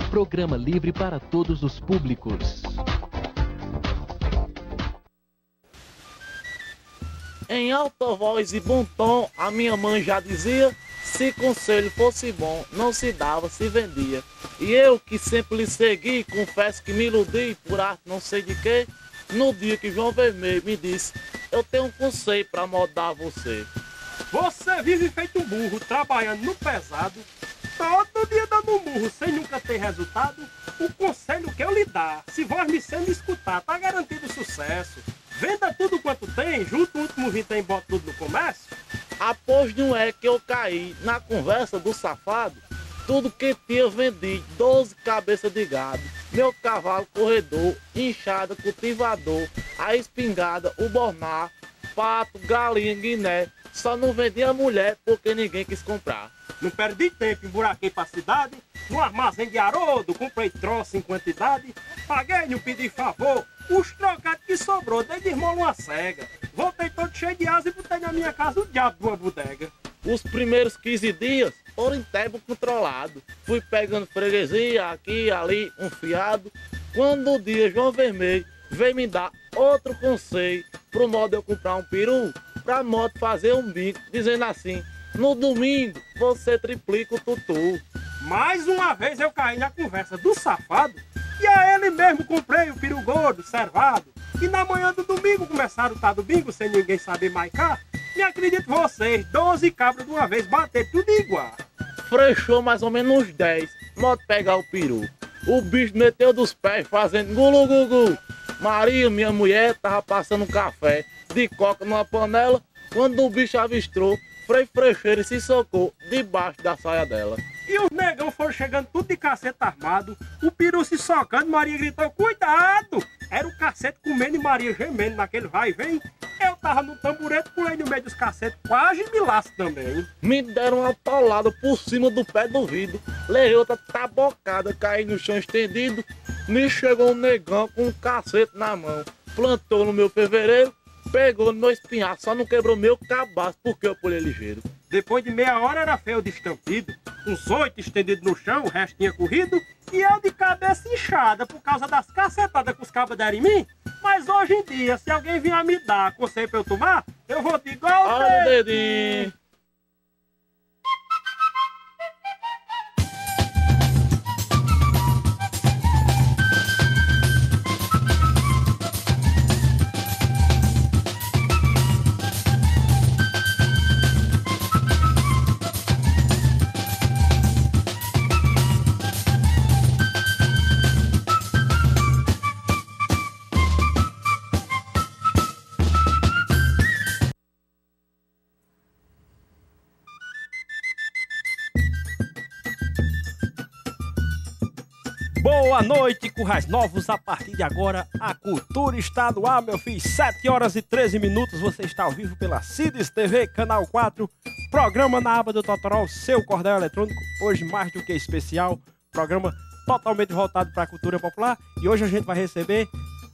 Programa livre para todos os públicos. Em alta voz e bom tom, a minha mãe já dizia: se conselho fosse bom, não se dava, se vendia. E eu, que sempre lhe segui, confesso que me iludi por arte não sei de quê, no dia que João Vermelho me disse: eu tenho um conselho pra moldar você. Você vive feito um burro, trabalhando no pesado, todo dia dando um murro, sem nunca ter resultado. O conselho que eu lhe dar, se vós me sendo escutar, tá garantido sucesso. Venda tudo quanto tem, junto o último vintém, bota tudo no comércio. Após não é que eu caí na conversa do safado, tudo que tinha vendi, 12 cabeças de gado, meu cavalo corredor, enxada, cultivador, a espingarda, o bornar, pato, galinha, guiné, só não vendi a mulher porque ninguém quis comprar. Não perdi tempo, emburaquei pra cidade, no armazém de Haroldo, comprei troço em quantidade, paguei, não pedi favor, os trocados que sobrou, dei de esmola uma cega, voltei todo cheio de asa e botei na minha casa o diabo de uma bodega. Os primeiros 15 dias foram em tempo controlado, fui pegando freguesia aqui e ali, um fiado, quando o dia João Vermelho veio me dar outro conselho, pro modo eu comprar um peru, pra moto fazer um bico, dizendo assim: no domingo você triplica o tutu. Mais uma vez eu caí na conversa do safado, e a ele mesmo comprei o peru gordo, servado, e na manhã do domingo começaram o tá do bingo, sem ninguém saber mais cá. Me acredito vocês, 12 cabras de uma vez, bater tudo igual. Frechou mais ou menos uns 10, moto pegar o peru. O bicho meteu dos pés fazendo gulu gugu. Maria, minha mulher, tava passando um café de coca numa panela, quando o bicho avistou, Frei Frecheiro se socou debaixo da saia dela. E os negão foram chegando tudo de cacete armado, o peru se socando, Maria gritou: cuidado! Era o cacete comendo e Maria gemendo naquele vai e vem. Eu tava no tamborete, pulei no meio dos cacetes, quase me lasco também. Me deram uma paulada por cima do pé do vidro, levei outra tabocada, caí no chão estendido, me chegou um negão com um cacete na mão, plantou no meu fevereiro, pegou no meu espinhaço, só não quebrou meu cabaço porque eu pulei ligeiro. Depois de meia hora era feio de estampido, uns 8 estendidos no chão, o resto tinha corrido, e eu de cabeça inchada por causa das cacetadas que os cabas deram em mim. Mas hoje em dia, se alguém vier me dar conselho pra eu tomar, eu vou de igual o Olha o dedinho. Boa noite, Currais Novos. A partir de agora, a cultura está no ar, meu filho. 7 horas e 13 minutos. Você está ao vivo pela Cides TV, Canal 4. Programa na aba do Totorol, seu cordel eletrônico. Hoje, mais do que especial. Programa totalmente voltado para a cultura popular. E hoje a gente vai receber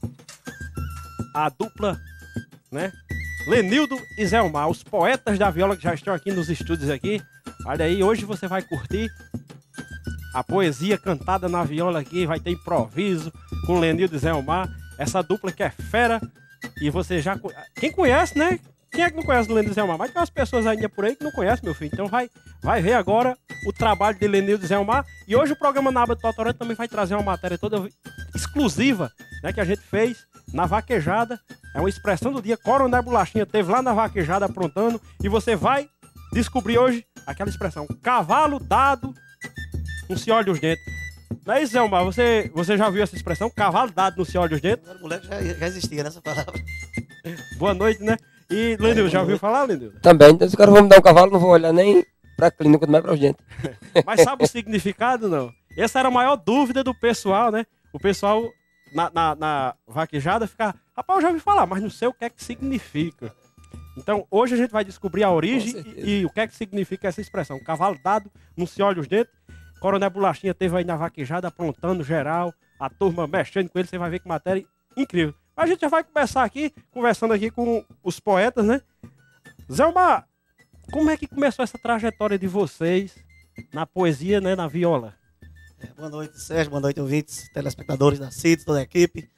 a dupla, né? Lenildo e Zé Omar, os poetas da viola que já estão aqui nos estúdios aqui. Olha aí, hoje você vai curtir a poesia cantada na viola aqui, vai ter improviso com Lenildo e Zé Omar, essa dupla que é fera, e você já... Quem conhece, né? Quem é que não conhece o Lenildo e Zé Omar? Mas tem umas pessoas ainda por aí que não conhecem, meu filho. Então vai ver agora o trabalho de Lenildo e Zé Omar. E hoje o programa na aba do Totorão também vai trazer uma matéria toda exclusiva, né, que a gente fez na vaquejada. É uma expressão do dia. Coronel Bolachinha teve lá na vaquejada aprontando, e você vai descobrir hoje aquela expressão: cavalo dado, não se olha os dentes. Não é isso, Zé Omar? Você já ouviu essa expressão? Cavalo dado, não se olha os dentes? O moleque já existia nessa palavra. Boa noite, né? E, Lenildo, já ouviu falar, Lenildo? Também. Então, se o cara for me dar um cavalo, não vou olhar nem pra clínica, quanto mais pra os dentes. Mas sabe o significado, não? Essa era a maior dúvida do pessoal, né? O pessoal na vaquejada fica: rapaz, eu já ouvi falar, mas não sei o que é que significa. Então, hoje a gente vai descobrir a origem e o que é que significa essa expressão. Cavalo dado, não se olha os dentes. Coronel Bolachinha teve aí na vaquejada aprontando geral, a turma mexendo com ele, você vai ver que matéria incrível. Mas a gente já vai começar aqui, conversando aqui com os poetas, né? Zé Omar, como é que começou essa trajetória de vocês na poesia, né, na viola? Boa noite, Sérgio. Boa noite, ouvintes, telespectadores da CIDS, toda a equipe.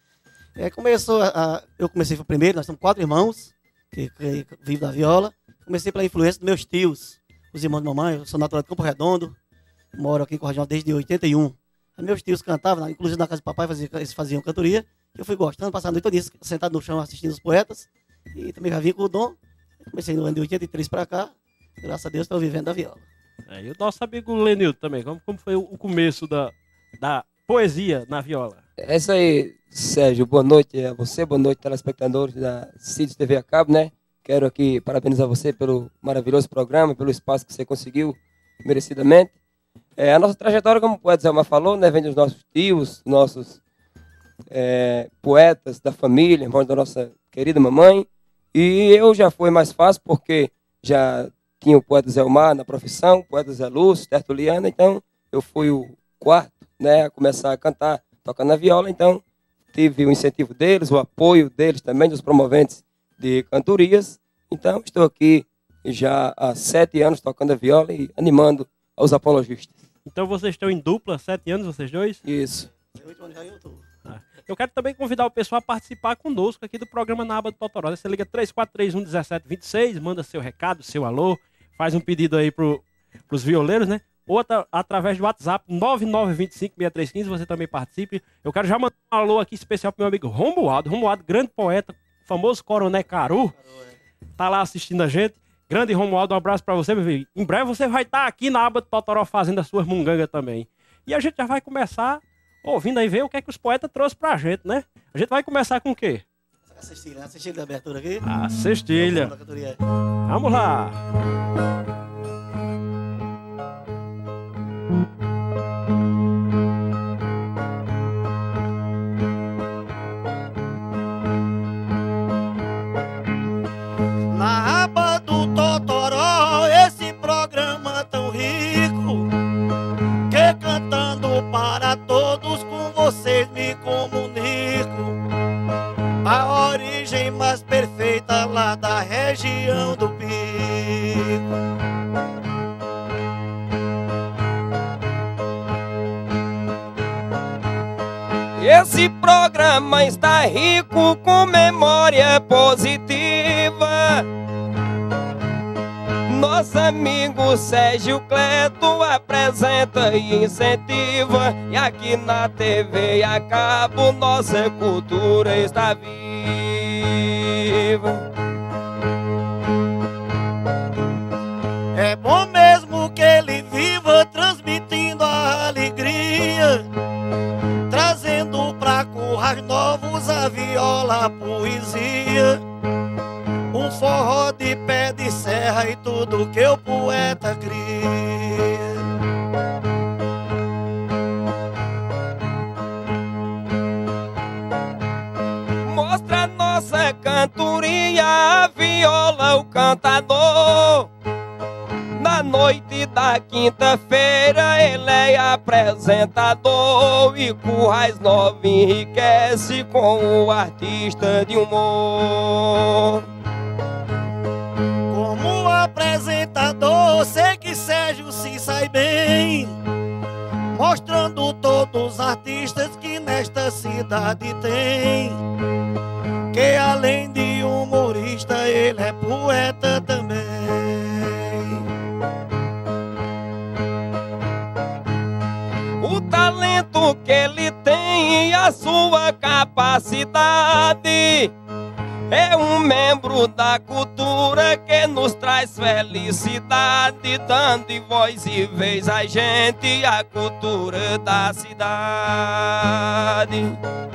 Eu comecei primeiro, nós somos 4 irmãos que vivem da viola. Comecei pela influência dos meus tios, os irmãos de mamãe. Eu sou natural de Campo Redondo, moro aqui em Corregião desde 81. Meus tios cantavam, inclusive na casa do papai, eles faziam cantoria. Eu fui gostando, passando a noite toda sentado no chão assistindo os poetas. E também já vim com o dom. Comecei no ano de 83 para cá. Graças a Deus estou vivendo da viola. E o nosso amigo Lenilton também, como foi o começo da poesia na viola? É isso aí, Sérgio. Boa noite a você, boa noite, telespectadores da CIDS TV a cabo, né? Quero aqui parabenizar você pelo maravilhoso programa, pelo espaço que você conseguiu, merecidamente. A nossa trajetória, como o poeta Zé Mar falou, né, vem dos nossos tios, nossos poetas da família, irmãos da nossa querida mamãe. E eu já foi mais fácil porque já tinha o poeta Zé Mar na profissão, o poeta Zé Lúcio, Tertuliana, então eu fui o quarto, né, a começar a cantar, tocando na viola, então tive o incentivo deles, o apoio deles também, dos promoventes de cantorias. Então estou aqui já há 7 anos tocando a viola e animando aos apologistas. Então vocês estão em dupla, 7 anos, vocês dois? Isso. 8 anos já em outubro. Eu quero também convidar o pessoal a participar conosco aqui do programa Na Aba do Totoró. Você liga 3431-1726, manda seu recado, seu alô, faz um pedido aí pros violeiros, né? Ou através do WhatsApp 9925-6315, você também participe. Eu quero já mandar um alô aqui especial pro meu amigo Romualdo. Romualdo, grande poeta, famoso Coroné Caru, tá lá assistindo a gente. Grande Romualdo, um abraço pra você, meu filho. Em breve você vai estar aqui na Aba do Totoró fazendo as suas mungangas também. E a gente já vai começar ouvindo aí ver o que é que os poetas trouxeram pra gente, né? A gente vai começar com o quê? A cestilha da abertura aqui. A cestilha. Vamos lá. Na Aba do Totoró, esse programa tão rico, que cantando para todos com vocês me comunico. A origem mais perfeita lá da região do Pico. Esse programa está rico com memória positiva. Nosso amigo Sérgio Cleto apresenta e incentiva. E aqui na TV a cabo nossa cultura está viva. É bom mesmo que ele viva transmitindo a alegria, trazendo pra currais novos a viola, a poesia, um forró de pé de serra e tudo que o poeta cria. Mostra nossa cantoria, a viola, o cantador. Na noite da quinta-feira ele é apresentador e Currais Novos enriquece com o artista de humor. Como apresentador, sei que Sérgio se sai bem, mostrando todos os artistas que nesta cidade tem. Que além de humorista, ele é poeta também. O talento que ele tem e a sua capacidade é um membro da cultura que nos traz felicidade, dando voz e vez a gente a cultura da cidade.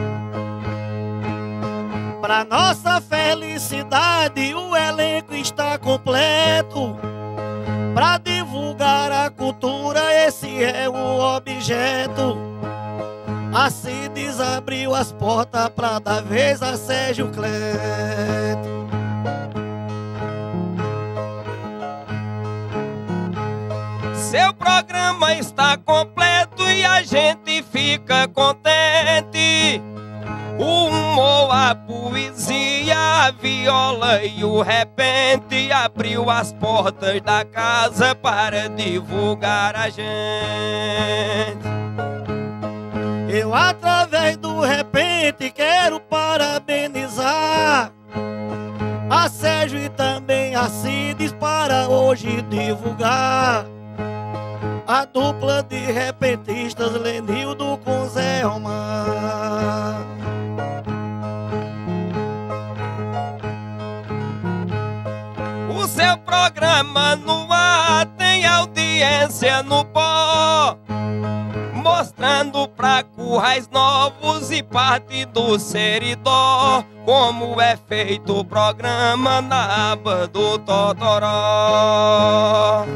Pra nossa felicidade o elenco está completo. Pra divulgar a cultura esse é o objeto. A CIDS abriu as portas pra dar vez a Sérgio Cleto. Seu programa está completo e a gente fica contente. O humor, a poesia, a viola e o repente abriu as portas da casa para divulgar a gente. Eu, através do repente, quero parabenizar a Sérgio e também a Cides para hoje divulgar a dupla de repentistas Lenildo com Zé Omar. O seu programa no ar tem audiência no pó, mostrando pra currais novos e parte do Seridó como é feito o programa na aba do Totoró.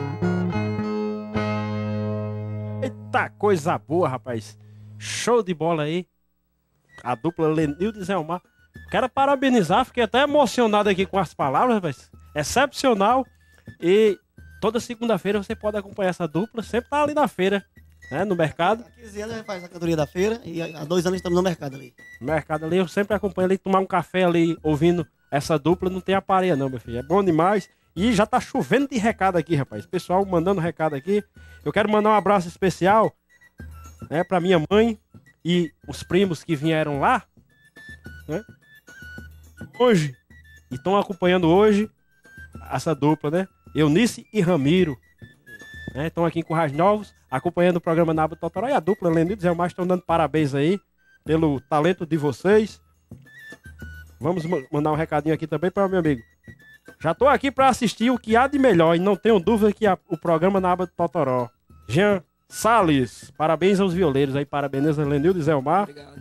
Eita, coisa boa, rapaz. Show de bola aí. A dupla Lenildo e Zé Omar. Quero parabenizar, fiquei até emocionado aqui com as palavras, rapaz. Excepcional. E toda segunda-feira você pode acompanhar essa dupla. Sempre tá ali na feira, né, no mercado. Há 15 anos a gente faz a cantoria da feira e há 2 anos estamos no mercado ali. No mercado ali, eu sempre acompanho ali, tomar um café ali, ouvindo essa dupla. Não tem aparelho não, meu filho. É bom demais. E já tá chovendo de recado aqui, rapaz. Pessoal mandando recado aqui. Eu quero mandar um abraço especial, né, pra minha mãe e os primos que vieram lá, né, hoje, e estão acompanhando hoje essa dupla, né? Eunice e Ramiro, né? Estão aqui em Currais Novos, acompanhando o programa na aba do Totoró. E a dupla Lenildo e Zé Omar estão dando parabéns aí pelo talento de vocês. Vamos mandar um recadinho aqui também para o meu amigo. Já tô aqui para assistir o que há de melhor e não tenho dúvida que o programa na aba do Totoró. Jean Salles, parabéns aos violeiros aí, parabeniza Lenildo e Zé Omar. Obrigado.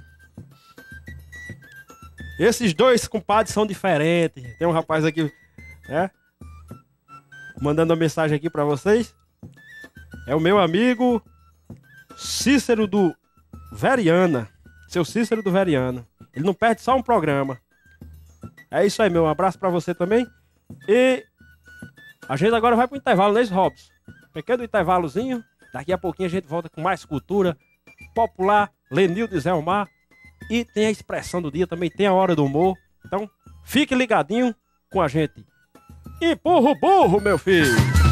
Esses dois compadres são diferentes. Tem um rapaz aqui, né, mandando uma mensagem aqui para vocês. É o meu amigo Cícero do Veriana. Seu Cícero do Veriana. Ele não perde só um programa. É isso aí, meu. Um abraço para você também. E a gente agora vai pro intervalo, né, Robson? Pequeno intervalozinho. Daqui a pouquinho a gente volta com mais cultura popular, Lenildo e Zé Omar. E tem a expressão do dia, também tem a hora do humor. Então, fique ligadinho com a gente. Empurra o burro, meu filho!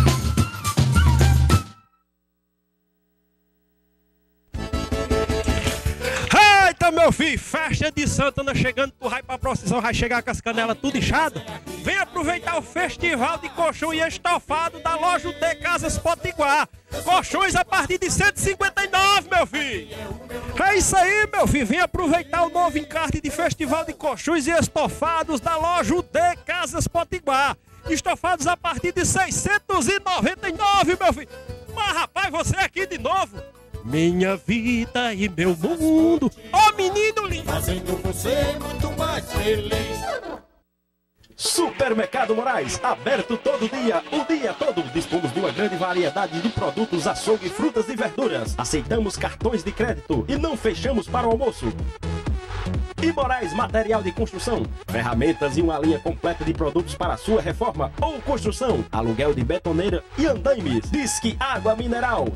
Eita, meu filho, festa de Santana chegando pro raio pra procissão, vai chegar com as canelas tudo inchado. Vem aproveitar o festival de colchão e estofado da loja de Casas Potiguar. Colchões a partir de 159, meu filho. É isso aí, meu filho. Vem aproveitar o novo encarte de festival de colchões e estofados da loja de Casas Potiguar. Estofados a partir de 699, meu filho. Mas, rapaz, você aqui de novo. Minha vida e meu mundo. Ô, menino lindo. Fazendo você muito mais feliz. Supermercado Moraes, aberto todo dia, o dia todo. Dispomos de uma grande variedade de produtos, açougue, frutas e verduras. Aceitamos cartões de crédito e não fechamos para o almoço. E Moraes Material de Construção, ferramentas e uma linha completa de produtos para sua reforma ou construção, aluguel de betoneira e andaimes. Disque Água Mineral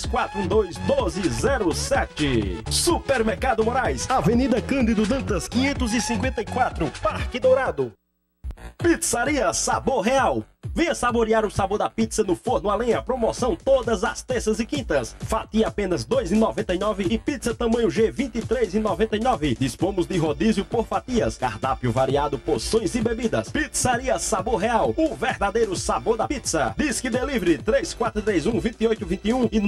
3412-1207. Supermercado Moraes, Avenida Cândido Dantas 554, Parque Dourado. Pizzaria Sabor Real. Venha saborear o sabor da pizza no forno a lenha. Promoção todas as terças e quintas. Fatia apenas R$ 2,99 e pizza tamanho G R$ 23,99. Dispomos de rodízio por fatias, cardápio variado, porções e bebidas. Pizzaria Sabor Real, o verdadeiro sabor da pizza. Disque Delivery 3431-2821 e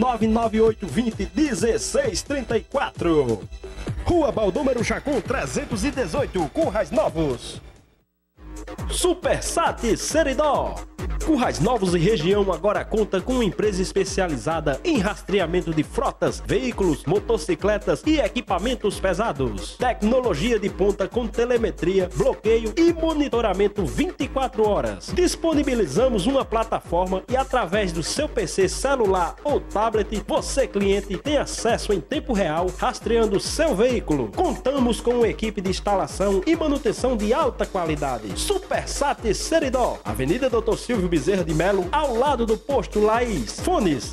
998-20-1634. Rua Baldomero Chacon 318, Currais Novos. Super Sat Seridó. Currais Novos e região agora conta com uma empresa especializada em rastreamento de frotas, veículos, motocicletas e equipamentos pesados. Tecnologia de ponta com telemetria, bloqueio e monitoramento 24 horas. Disponibilizamos uma plataforma e através do seu PC celular ou tablet, você cliente tem acesso em tempo real rastreando seu veículo. Contamos com uma equipe de instalação e manutenção de alta qualidade. Super Sat Seridó, Avenida Dr. Silvio Bezerra de Melo, ao lado do Posto Laís. Fones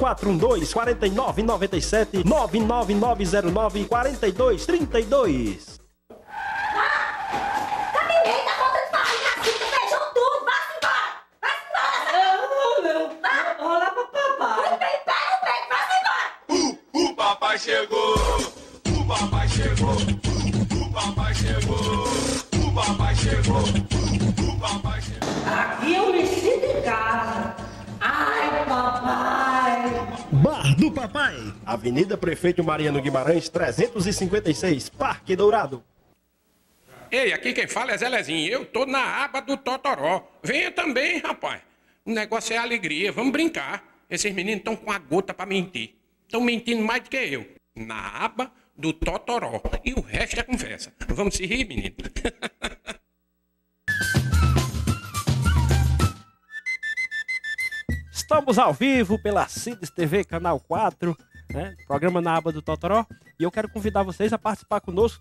3412-4997, 99909-4232. Tá ninguém, tá faltando farinha na cinta, feijão, tudo, vai-se embora! Vai-se embora! Vou lá pro papai. Vai-se embora! O papai chegou! O Aqui eu me sinto em casa. Ai, papai. Bar do Papai, Avenida Prefeito Mariano Guimarães, 356, Parque Dourado. Ei, aqui quem fala é Zé Lezinho. Eu tô na aba do Totoró. Venha também, rapaz. O negócio é alegria, vamos brincar. Esses meninos estão com a gota pra mentir. Estão mentindo mais do que eu. Na aba do Totoró. E o resto é conversa. Vamos se rir, menino? Estamos ao vivo pela Cides TV, Canal 4, né? Programa na aba do Totoró. E eu quero convidar vocês a participar conosco,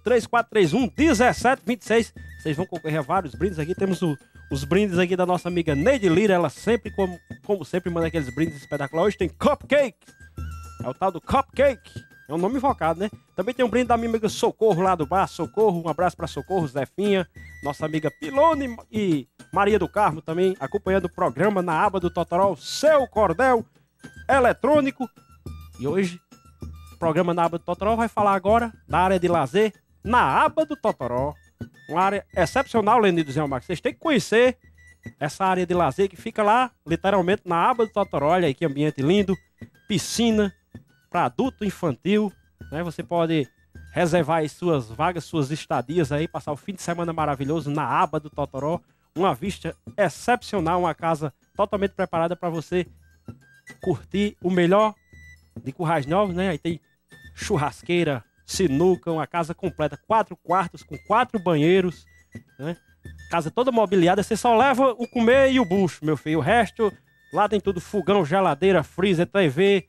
3431-1726. Vocês vão concorrer a vários brindes aqui. Temos os brindes aqui da nossa amiga Neide Lira. Ela sempre, como sempre, manda aqueles brindes espetaculares. Hoje tem Cupcake. É o tal do Cupcake. É um nome invocado, né? Também tem um brinde da minha amiga Socorro lá do bar. Socorro, um abraço pra Socorro, Zefinha. Nossa amiga Pilone e Maria do Carmo também acompanhando o programa na aba do Totoró, seu cordel eletrônico. E hoje, o programa na aba do Totoró vai falar agora da área de lazer na aba do Totoró. Uma área excepcional, Lenido Zé Marcos. Vocês têm que conhecer essa área de lazer que fica lá, literalmente, na aba do Totoró. Olha aí que ambiente lindo. Piscina para adulto infantil, né? Você pode reservar as suas vagas, suas estadias aí, passar o fim de semana maravilhoso na aba do Totoró. Uma vista excepcional, uma casa totalmente preparada para você curtir o melhor de Currais Novos, né? Aí tem churrasqueira, sinuca, uma casa completa, 4 quartos com 4 banheiros, né? Casa toda mobiliada, você só leva o comer e o bucho, meu filho. O resto, lá tem tudo, fogão, geladeira, freezer, TV,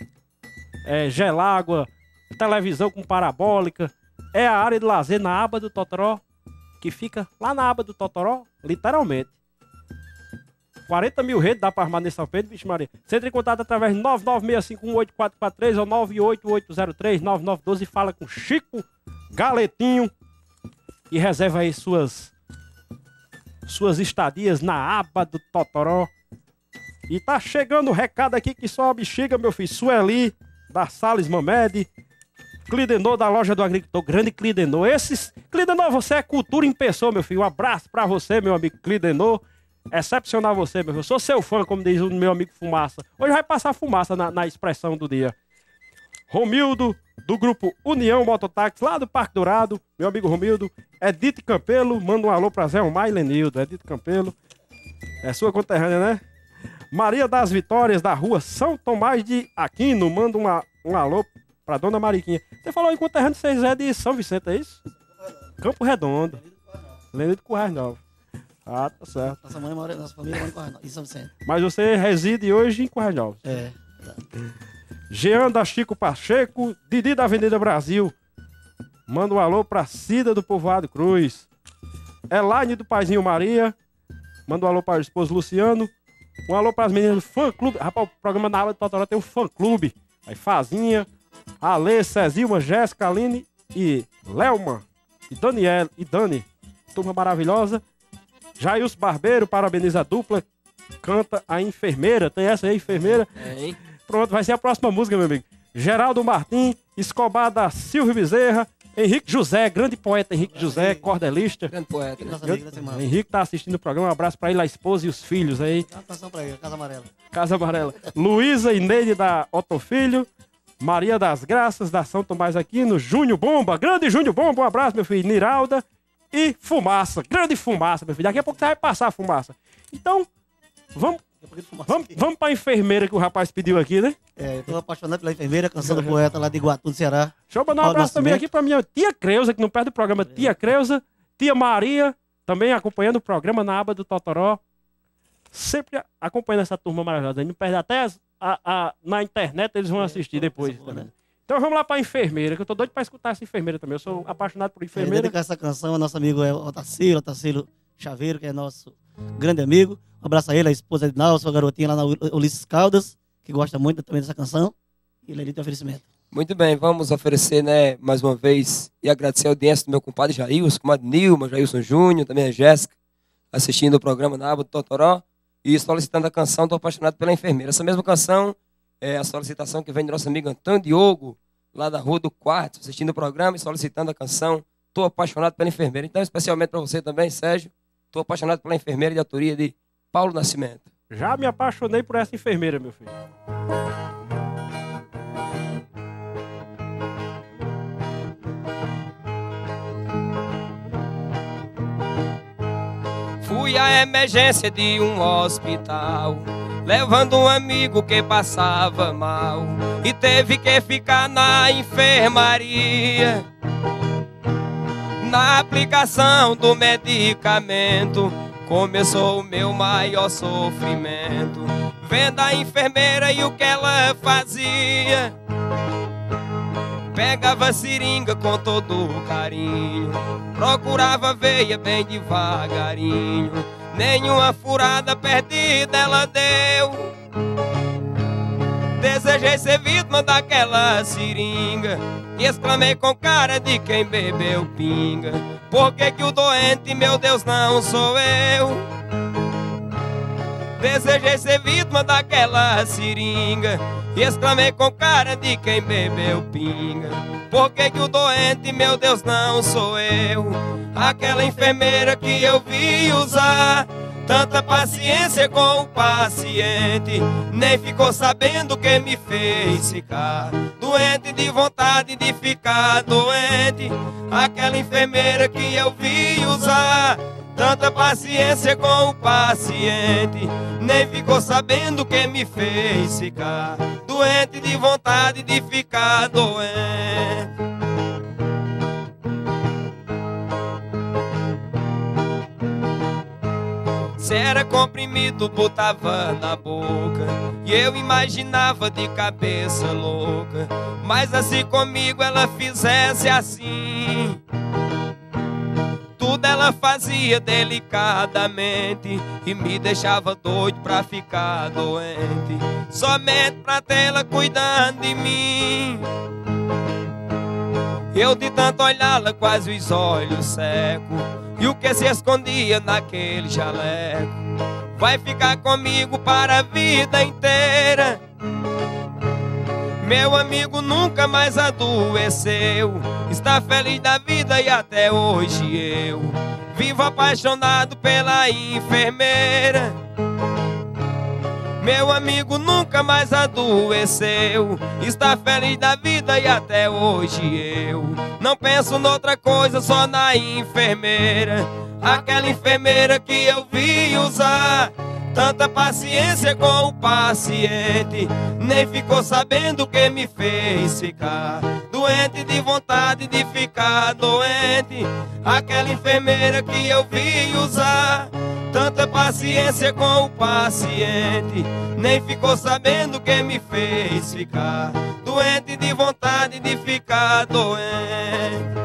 gelágua, televisão com parabólica. É a área de lazer na aba do Totoró, que fica lá na aba do Totoró, literalmente. 40 mil redes dá para armar nesse São Pedro, bicho Maria. Você entra em contato através de 996518443 ou 988039912 e fala com Chico Galetinho e reserva aí suas estadias na aba do Totoró. E tá chegando o recado aqui que só a bexiga, meu filho. Sueli, da Salles Mamed, Clidenor da loja do agricultor, grande Clidenor. Clidenor, você é cultura em pessoa, meu filho. Um abraço pra você, meu amigo Clidenor. Excepcional você, meu filho. Eu sou seu fã, como diz o meu amigo Fumaça. Hoje vai passar fumaça na expressão do dia. Romildo, do grupo União Mototáxi, lá do Parque Dourado. Meu amigo Romildo. Edith Campelo, manda um alô pra Zé Omar e Lenildo. Edith Campelo. É sua conterrânea, né? Maria das Vitórias, da rua São Tomás de Aquino, manda um alô pra Dona Mariquinha. Você falou em conterrâneo, vocês é de São Vicente, é isso? Campo Redondo. Lenildo Currais Novos. Ah, tá certo. Nossa família mora em Currais Novos, em São Vicente. Mas você reside hoje em Currais Novos? É. Jean da Chico Pacheco, Didi da Avenida Brasil. Manda um alô pra Cida do Povoado Cruz. Elaine do Paizinho Maria. Manda um alô para o esposo Luciano. Um alô para as meninas do fã clube. Rapaz, o programa na aba do Totoró tem um fã clube. Aí Fazinha, Ale, Cezilma, Jéssica, Aline e Lelma. E Daniel e Dani. Turma maravilhosa. Jailson Barbeiro, parabeniza a dupla. Canta a enfermeira. Tem essa aí, enfermeira? É, hein? Pronto, vai ser a próxima música, meu amigo. Geraldo Martim, Escobar da Silvio Bezerra, Henrique José, grande poeta Henrique José, cordelista. Grande poeta, né? Nossa amiga da semana. Henrique tá assistindo o programa, um abraço pra ele, a esposa e os filhos aí. Dá uma canção pra ele, Casa Amarela. Casa Amarela. Luísa e Neide da Otto Filho, Maria das Graças da São Tomás Aquino, Júnior Bomba, grande Júnior Bomba, um abraço, meu filho, Niralda e Fumaça, grande Fumaça, meu filho. Daqui a pouco você vai passar a fumaça. Então, vamos pra enfermeira que o rapaz pediu aqui, né? É, eu tô apaixonado pela enfermeira, canção do poeta lá de Iguatu, do Ceará. Deixa eu mandar um Paulo abraço também Nascimento. aqui pra minha tia Creuza, que não perde o programa. Tia Creuza, tia Maria, também acompanhando o programa na aba do Totoró. Sempre acompanhando essa turma maravilhosa. Não perde até na internet, eles vão assistir depois também. Então vamos lá pra enfermeira, que eu tô doido pra escutar essa enfermeira também. Eu sou apaixonado por enfermeira. Dedicar essa canção ao nosso amigo Otacílio Chaveiro, que é nosso grande amigo. Um abraço a ele, a esposa de Nalson, a garotinha lá na Ulisses Caldas, que gosta muito também dessa canção. E ele tem oferecimento. Muito bem, vamos oferecer, né, mais uma vez, e agradecer a audiência do meu compadre Jailson, comadre Nilma, Jailson Júnior, também a Jéssica, assistindo o programa na aba do Totoró, e solicitando a canção Tô Apaixonado pela Enfermeira. Essa mesma canção é a solicitação que vem do nosso amigo Antônio Diogo, lá da Rua do Quarto, assistindo o programa e solicitando a canção tô apaixonado pela enfermeira. Então, especialmente para você também, Sérgio, tô apaixonado pela enfermeira de autoria de Paulo Nascimento. Já me apaixonei por essa enfermeira, meu filho. Fui à emergência de um hospital, levando um amigo que passava mal e teve que ficar na enfermaria. Na aplicação do medicamento começou o meu maior sofrimento, vendo a enfermeira e o que ela fazia. Pegava a seringa com todo carinho, procurava a veia bem devagarinho, nenhuma furada perdida ela deu. Desejei ser vítima daquela seringa e exclamei com cara de quem bebeu pinga: por que que o doente, meu Deus, não sou eu? Desejei ser vítima daquela seringa e exclamei com cara de quem bebeu pinga: por que que o doente, meu Deus, não sou eu? Aquela enfermeira que eu vi usar tanta paciência com o paciente, nem ficou sabendo o que me fez ficar doente, de vontade de ficar doente. Aquela enfermeira que eu vi usar tanta paciência com o paciente, nem ficou sabendo o que me fez ficar doente, de vontade de ficar doente. Se era comprimido, botava na boca e eu imaginava de cabeça louca, mas assim comigo ela fizesse assim. Tudo ela fazia delicadamente e me deixava doido pra ficar doente, somente pra tê-la cuidando de mim. Eu de tanto olhá-la quase os olhos seco, e o que se escondia naquele jaleco vai ficar comigo para a vida inteira. Meu amigo nunca mais adoeceu, está feliz da vida e até hoje eu vivo apaixonado pela enfermeira. Meu amigo nunca mais adoeceu, está feliz da vida e até hoje eu não penso noutra coisa, só na enfermeira. Aquela enfermeira que eu vi usar tanta paciência com o paciente, nem ficou sabendo o que me fez ficar doente, de vontade de ficar doente. Aquela enfermeira que eu vi usar tanta paciência com o paciente, nem ficou sabendo o que me fez ficar doente, de vontade de ficar doente.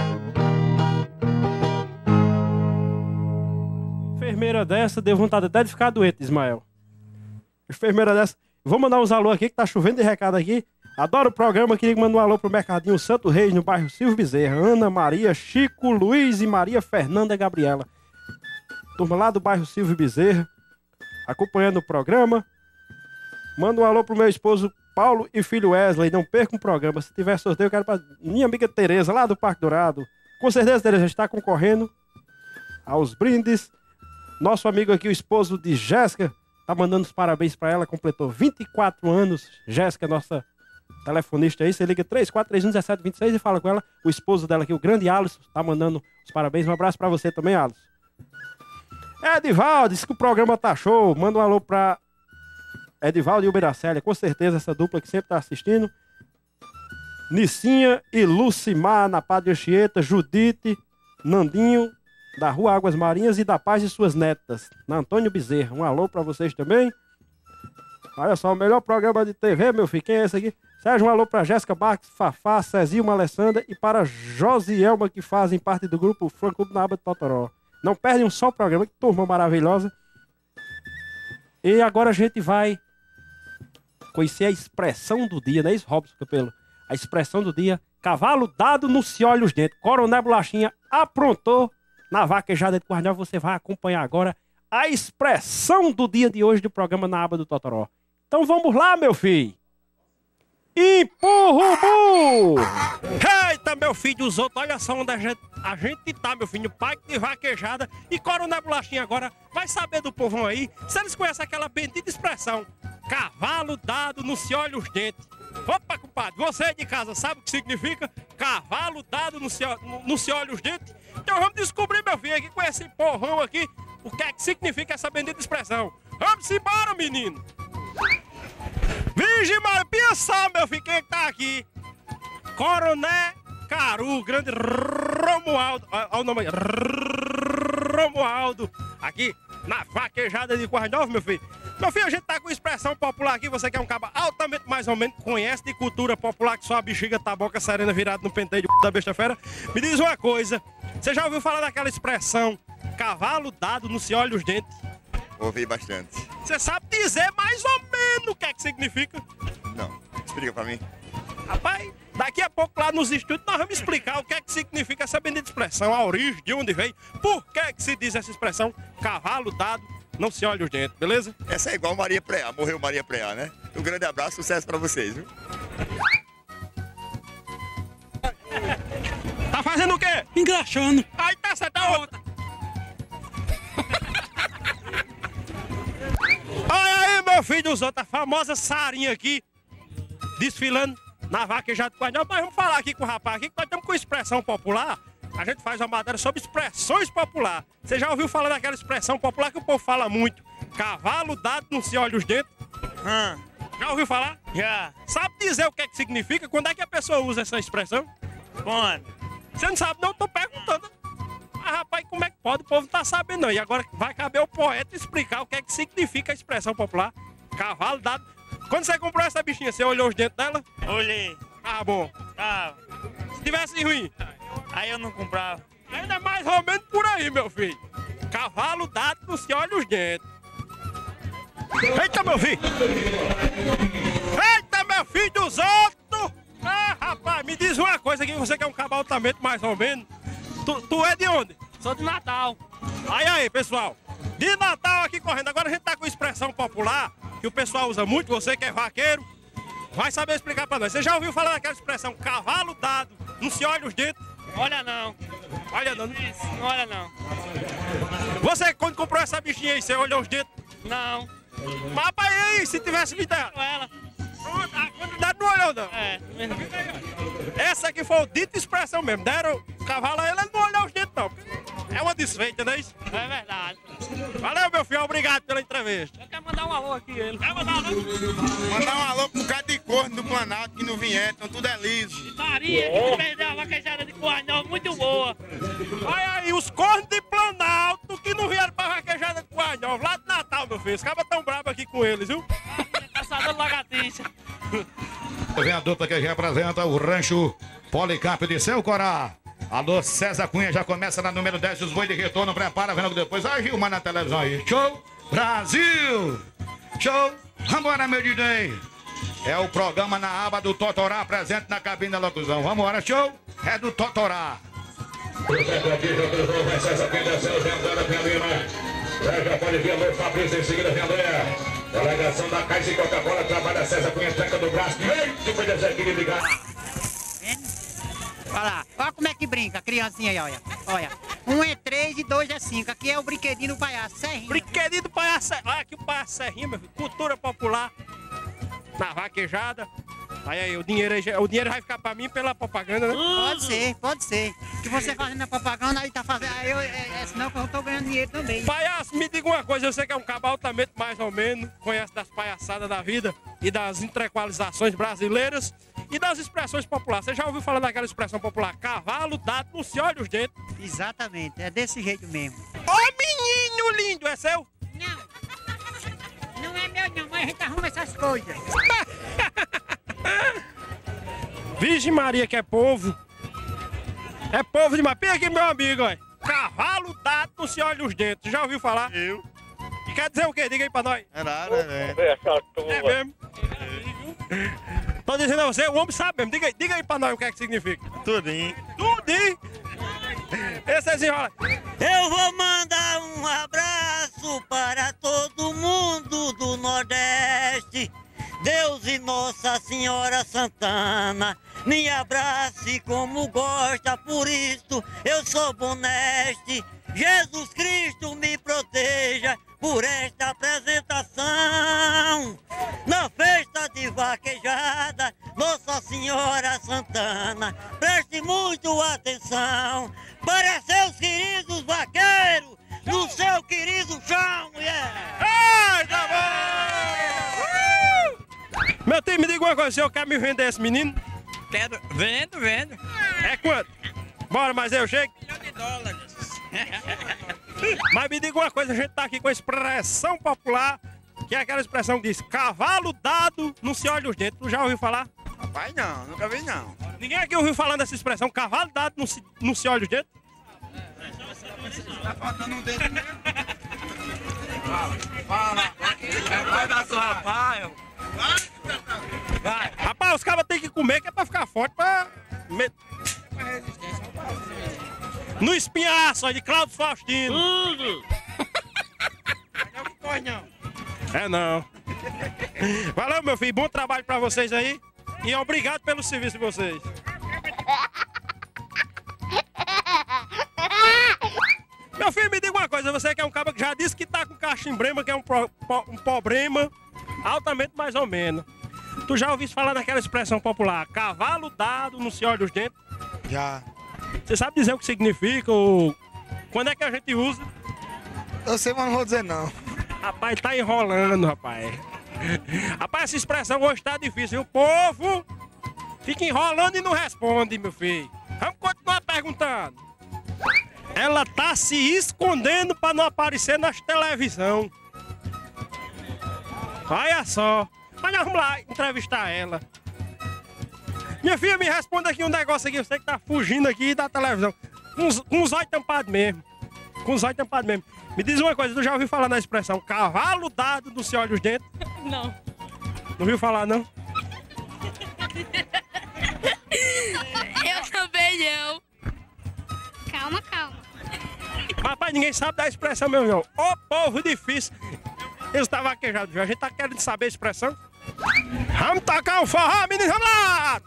Enfermeira dessa, deu vontade até de ficar doente, Ismael. Enfermeira dessa. Vou mandar uns alô aqui, que tá chovendo de recado aqui. Adoro o programa, queria mandar um alô pro Mercadinho Santo Reis, no bairro Silvio Bezerra. Ana Maria, Chico, Luiz e Maria Fernanda e Gabriela. Turma lá do bairro Silvio Bezerra, acompanhando o programa. Manda um alô pro meu esposo Paulo e filho Wesley. Não perca um programa. Se tiver sorteio, eu quero pra minha amiga Tereza, lá do Parque Dourado. Com certeza, Tereza, está concorrendo aos brindes. Nosso amigo aqui, o esposo de Jéssica, tá mandando os parabéns para ela. Completou 24 anos. Jéssica, nossa telefonista aí. Você liga 3431-1726 e fala com ela. O esposo dela aqui, o grande Alisson, tá mandando os parabéns. Um abraço para você também, Alisson. Edivaldo, disse que o programa tá show. Manda um alô pra Edivaldo e Uberacélia. Com certeza, essa dupla que sempre tá assistindo. Nicinha e Lucimar, na Padre Anchieta. Judite, Nandinho, da Rua Águas Marinhas, e da Paz de suas netas, na Antônio Bezerra. Um alô pra vocês também. Olha só, o melhor programa de TV, meu filho. Quem é esse aqui? Sérgio, um alô pra Jéssica Marques, Fafá, Cezilma, Alessandra e para Josielma, que fazem parte do grupo Fã Clube na Aba de Totoró. Não perde um só programa, que turma maravilhosa. E agora a gente vai conhecer a expressão do dia, não é isso, Robson Capelo? A expressão do dia: cavalo dado não se olha os dentes. Coronel Bolachinha aprontou na vaquejada de Guardião. Você vai acompanhar agora a expressão do dia de hoje do programa Na Aba do Totoró. Então vamos lá, meu filho. Empurra o burro! Eita, meu filho dos outros, olha só onde a gente tá, meu filho, pai de vaquejada. E Coronel Bolachinha agora vai saber do povão aí se eles conhecem aquela bendita expressão: cavalo dado não se olha os dentes. Opa, compadre, você de casa sabe o que significa cavalo dado não se olha os dentes? Então vamos descobrir, meu filho, aqui com esse povão aqui, o que é que significa essa bendita expressão. Vamos embora, menino! Virgem Maria, pensa, meu filho, quem é que tá aqui? Coronel Caru, grande Romualdo, olha o nome aí, Romualdo, aqui na vaquejada de Currais Novos, meu filho. Meu filho, a gente tá com expressão popular aqui, você que é um caba altamente mais ou menos conhece de cultura popular, que sua bexiga tá boca serena virada no penteio de da besta fera. Me diz uma coisa, você já ouviu falar daquela expressão cavalo dado não se olha os dentes? Ouvi bastante. Você sabe dizer mais ou menos o que é que significa? Não, explica pra mim. Rapaz, daqui a pouco lá nos estúdios nós vamos explicar o que é que significa essa bendita expressão, a origem, de onde vem, por que é que se diz essa expressão, cavalo dado, não se olha os dentes, beleza? Essa é igual Maria Preá, morreu Maria Preá, né? Um grande abraço, sucesso pra vocês, viu? Tá fazendo o quê? Engraxando. Aí tá certo, a outra. Olha aí, meu filho dos outros, a famosa Sarinha aqui, desfilando na vaquejada de Currais Novos. Nós vamos falar aqui com o rapaz aqui, que nós estamos com expressão popular. A gente faz uma matéria sobre expressões populares. Você já ouviu falar daquela expressão popular que o povo fala muito? Cavalo dado não se olha os dentes. Já ouviu falar? Já. Sabe dizer o que é que significa? Quando é que a pessoa usa essa expressão? Quando? Você não sabe não, eu tô perguntando. Ah, rapaz, como é que pode? O povo não tá sabendo não. E agora vai caber o poeta explicar o que é que significa a expressão popular. Cavalo dado. Quando você comprou essa bichinha, você olhou os dentes dela? Olhei. Ah, bom. Ah, Se tivesse ruim, aí eu não comprava. ainda é mais ou menos por aí, meu filho. Cavalo dado não se olha os dentes. Eita, meu filho! Eita, meu filho dos outros! Ah, rapaz, me diz uma coisa aqui, você que é um cabo altamente mais ou menos. Tu é de onde? Sou de Natal. Aí, pessoal. De Natal aqui correndo. Agora a gente tá com expressão popular, que o pessoal usa muito, você que é vaqueiro, vai saber explicar pra nós. Você já ouviu falar daquela expressão, cavalo dado, não se olha os dentes? Olha não. Olha não. Não olha não. Você, quando comprou essa bichinha aí, você olhou os dentes? Não. Mas, rapaz, e aí, se tivesse me dado? Ela. A quantidade não olhou, não. É. Essa aqui foi o dito expressão mesmo. Deram o cavalo a ele, ele não olhou os dentes, não. É uma desfeita, não é isso? É verdade. Valeu, meu filho, obrigado pela entrevista. Eu quero mandar um alô aqui, ele. Vai mandar, não? Mandar um alô pro cara de corno do Planalto que não vieram, então tudo é liso. Maria, que perdeu a vaquejada de Currais Novos, muito boa. Olha aí, os cornos de Planalto que não vieram pra vaquejada de Currais Novos, lá de Natal, meu filho. Os cabas tão bravos aqui com eles, viu? Caçador de lagartixa. Vem a dupla que representa o rancho Policarpo de Seu Corá. Alô, César Cunha já começa na número 10, os boi de retorno, prepara, vendo depois. A Gilmar na televisão aí. Show! Brasil! Show! Vambora, meu DJ! É o programa na aba do Totorá, presente na cabine da locução. Vambora, show! É do Totorá. César Cunha desceu, vem agora, vem Lima. Já pode vir, alô, Fabrício, em seguida vem André. Delegação da Caixa e Coca-Cola, trabalha César Cunha, tranca do braço. Eita, foi dessa aqui de ligar. Olha lá, olha como é que brinca, a criancinha aí, olha. Olha, 1 é 3 e 2 é 5. Aqui é o brinquedinho do palhaço, Serrinha. Brinquedinho do palhaço. Olha aqui o palhaço Serrinha, meu filho. Cultura popular na vaquejada. Aí, o dinheiro vai ficar pra mim pela propaganda, né? Pode ser, pode ser. Que você fazendo a propaganda, aí tá fazendo. Aí senão que eu tô ganhando dinheiro também. Palhaço, me diga uma coisa, você que é um cabo altamente mais ou menos, conhece das palhaçadas da vida e das intelectualizações brasileiras e das expressões populares. Você já ouviu falar daquela expressão popular? Cavalo dado não se olha os dentes. Exatamente, é desse jeito mesmo. Ô menino lindo, é seu? Não. Não é meu não, mas a gente arruma essas coisas. Virgem Maria, que é povo. É povo demais. Pega aqui, meu amigo, olha. Cavalo dado não se olha os dentes. Já ouviu falar? Eu. E quer dizer o quê? Diga aí pra nós. É nada, né? É mesmo? Tô dizendo a você, o homem sabe mesmo. Diga aí pra nós o que é que significa. Tudinho. Tudinho? Esse é desenrola. Eu vou mandar um abraço para todo mundo do Nordeste. Deus e Nossa Nossa Senhora Santana me abrace como gosta, por isso eu sou boneste. Jesus Cristo me proteja por esta apresentação. Na festa de vaquejada, Nossa Senhora Santana, preste muito atenção para seus queridos vaqueiros no seu querido chão, mulher. Ai, tá bom! Meu time, me diga uma coisa, o senhor quer me vender esse menino? Quero, vendo. É quanto? Bora, mas eu chego. $1 Mas me diga uma coisa, a gente tá aqui com a expressão popular, que é aquela expressão que diz, cavalo dado não se olha os dentes. Tu já ouviu falar? Rapaz, não, nunca vi não. Ninguém aqui ouviu falando dessa expressão, cavalo dado não se olha os dentes? Tá faltando um dedo mesmo. Vai dar sua rapaz. Vai. Rapaz, os caras têm que comer, que é pra ficar forte, pra... No espinhaço, de Cláudio Faustino. É não. Valeu, meu filho, bom trabalho pra vocês aí. E obrigado pelo serviço de vocês. Meu filho, me diga uma coisa, você que é um cara que já disse que tá com cachimbrema, que é um problema altamente mais ou menos. Tu já ouviu falar daquela expressão popular, cavalo dado não se olha os dentes? Já. Você sabe dizer o que significa ou quando é que a gente usa? Eu sei, mas não vou dizer não. Rapaz, tá enrolando, rapaz. Rapaz, essa expressão hoje tá difícil. O povo fica enrolando e não responde, meu filho. Vamos continuar perguntando. Ela tá se escondendo pra não aparecer nas televisão. Olha só. Mas nós vamos lá entrevistar ela. Minha filha, me responda aqui um negócio aqui. Você que tá fugindo aqui da televisão. Com os olhos tampados mesmo. Com os olhos tampados mesmo. Me diz uma coisa, tu já ouviu falar na expressão cavalo dado não se olha os dentes? Não. Não ouviu falar, não? Eu também não. Calma. Rapaz, ninguém sabe da expressão mesmo, não. Ô povo difícil. Eles estavam vaquejados, viu? A gente tá querendo saber a expressão. Vamos tocar o forró, menino, vamos lá!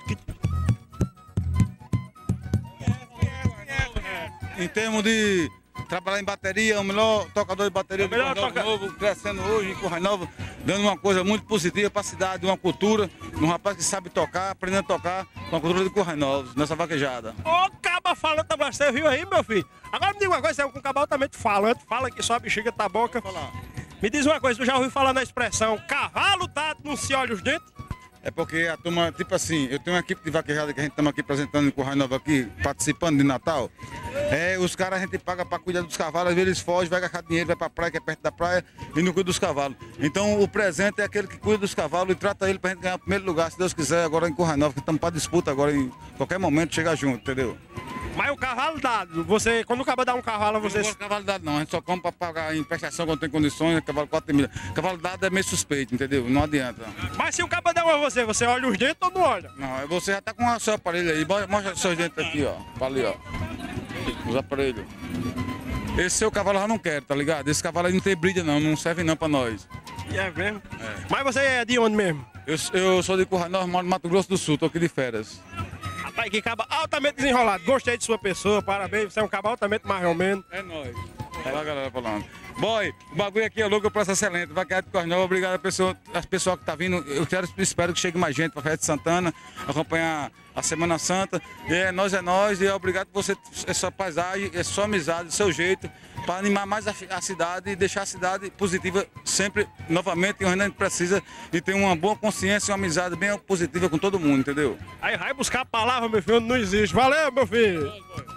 Em termos de trabalhar em bateria, o melhor tocador de bateria do Currais Novo, crescendo hoje em Currais Novo, dando uma coisa muito positiva para a cidade, uma cultura, um rapaz que sabe tocar, aprendendo a tocar com a cultura de Currais Novos, nessa vaquejada. Ô, caba falando também, você viu aí, meu filho? Agora me diga uma coisa, você é um caba altamente falante, fala que só a bexiga tá boca. Me diz uma coisa, tu já ouviu falar na expressão cavalo dado não se olha os dentes? É porque a turma, tipo assim, eu tenho uma equipe de vaquejada que a gente estamos aqui apresentando em Currais Novo aqui, participando de Natal. Os caras a gente paga para cuidar dos cavalos, às vezes eles fogem, vai gastar dinheiro, vai para a praia, que é perto da praia, e não cuida dos cavalos. Então o presente é aquele que cuida dos cavalos e trata ele para a gente ganhar o primeiro lugar, se Deus quiser, agora em Currais Novo, que estamos para disputa agora, em qualquer momento chegar junto, entendeu? Mas o cavalo dado, você, quando o cabo dá um cavalo a você... Não gosto de cavalo dado não, a gente só compra para pagar em prestação quando tem condições, cavalo 4 mil. Cavalo dado é meio suspeito, entendeu? Não adianta. Mas se o cabo der uma a você olha os dentes ou não olha? Não, você já tá com o seu aparelho aí, mostra seus dentes aqui, ó, pra ali, ó. Os aparelhos. Esse seu cavalo eu já não quero, tá ligado? Esse cavalo aí não tem brilha não, não serve não pra nós. É mesmo? É. Mas você é de onde mesmo? Eu sou de Currais Novos, moro no Mato Grosso do Sul, tô aqui de férias. Rapaz, que caba altamente desenrolado. Gostei de sua pessoa, parabéns. Você é um caba altamente mais ou menos. É nóis. Olha a galera falando. Boy, o bagulho aqui é louco, eu praça excelente. Vaquejada de Currais Novos, obrigado às pessoas que tá vindo. Eu espero que chegue mais gente pra Festa de Santana, acompanhar a Semana Santa. E é nós, e é obrigado por você, é sua paisagem, é sua amizade, seu jeito, para animar mais a cidade e deixar a cidade positiva sempre, novamente, onde a gente precisa e ter uma boa consciência e uma amizade bem positiva com todo mundo, entendeu? Aí vai buscar a palavra, meu filho, não existe. Valeu, meu filho!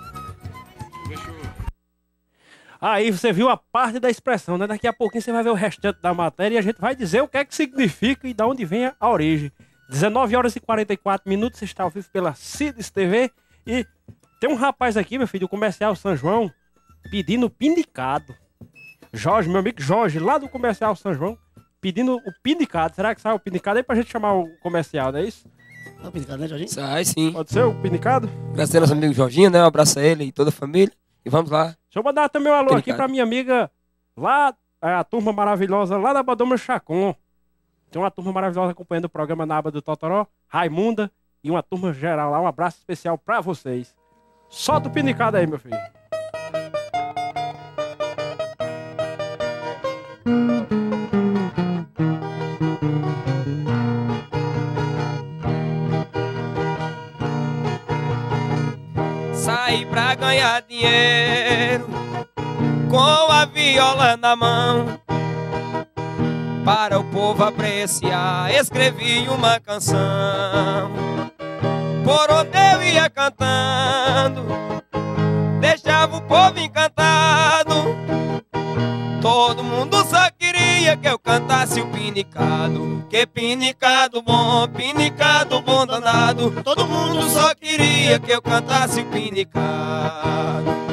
Aí você viu a parte da expressão, né? Daqui a pouquinho você vai ver o restante da matéria e a gente vai dizer o que é que significa e de onde vem a origem. 19h44, você está ao vivo pela Cides TV e tem um rapaz aqui, meu filho, do Comercial São João, pedindo pindicado. Jorge, meu amigo Jorge, lá do Comercial São João, pedindo o pindicado. Será que sai o pindicado aí pra gente chamar o comercial, não é isso? É o pindicado, né, Jorginho? Sai, sim. Pode ser o pindicado? Graças a nosso amigo Jorginho, né? Um abraço a ele e toda a família. E vamos lá. Deixa eu mandar também um alô aqui pra minha amiga lá, a turma maravilhosa lá da Badoma Chacon. Tem uma turma maravilhosa acompanhando o programa na aba do Totoró, Raimunda e uma turma geral lá. Um abraço especial pra vocês. Solta o pinicado aí, meu filho. Saí pra ganhar dinheiro com a viola na mão, para o povo apreciar, escrevi uma canção. Por onde eu ia cantando, deixava o povo encantado. Todo mundo só queria que eu cantasse o pinicado. Que pinicado bom danado. Todo mundo só queria que eu cantasse o pinicado.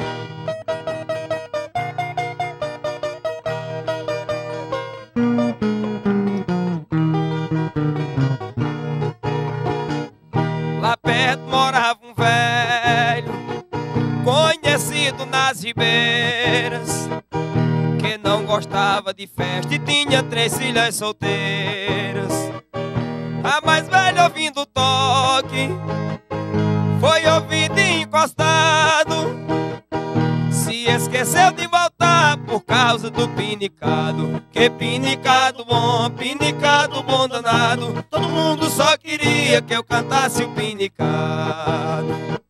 Lá perto morava um velho, conhecido nas ribeiras, que não gostava de festa e tinha 3 filhas solteiras. A mais velha, ouvindo o toque, foi ouvido e encostado. Se esqueceu de voltar por causa do pinicado. Que pinicado bom danado. Todo mundo só queria que eu cantasse o pinicado.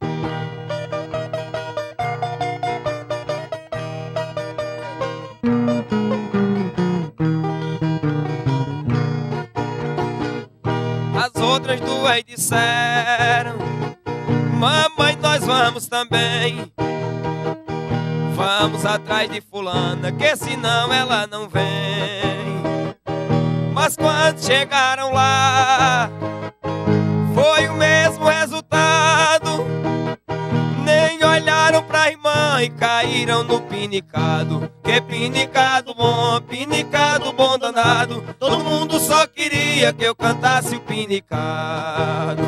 As outras duas disseram: mamãe, nós vamos também. Vamos atrás de fulana, que senão ela não vem. Mas quando chegaram lá, foi o mesmo resultado. Nem olharam pra irmã e caíram no pinicado. Que pinicado bom danado. Todo mundo só queria que eu cantasse o pinicado.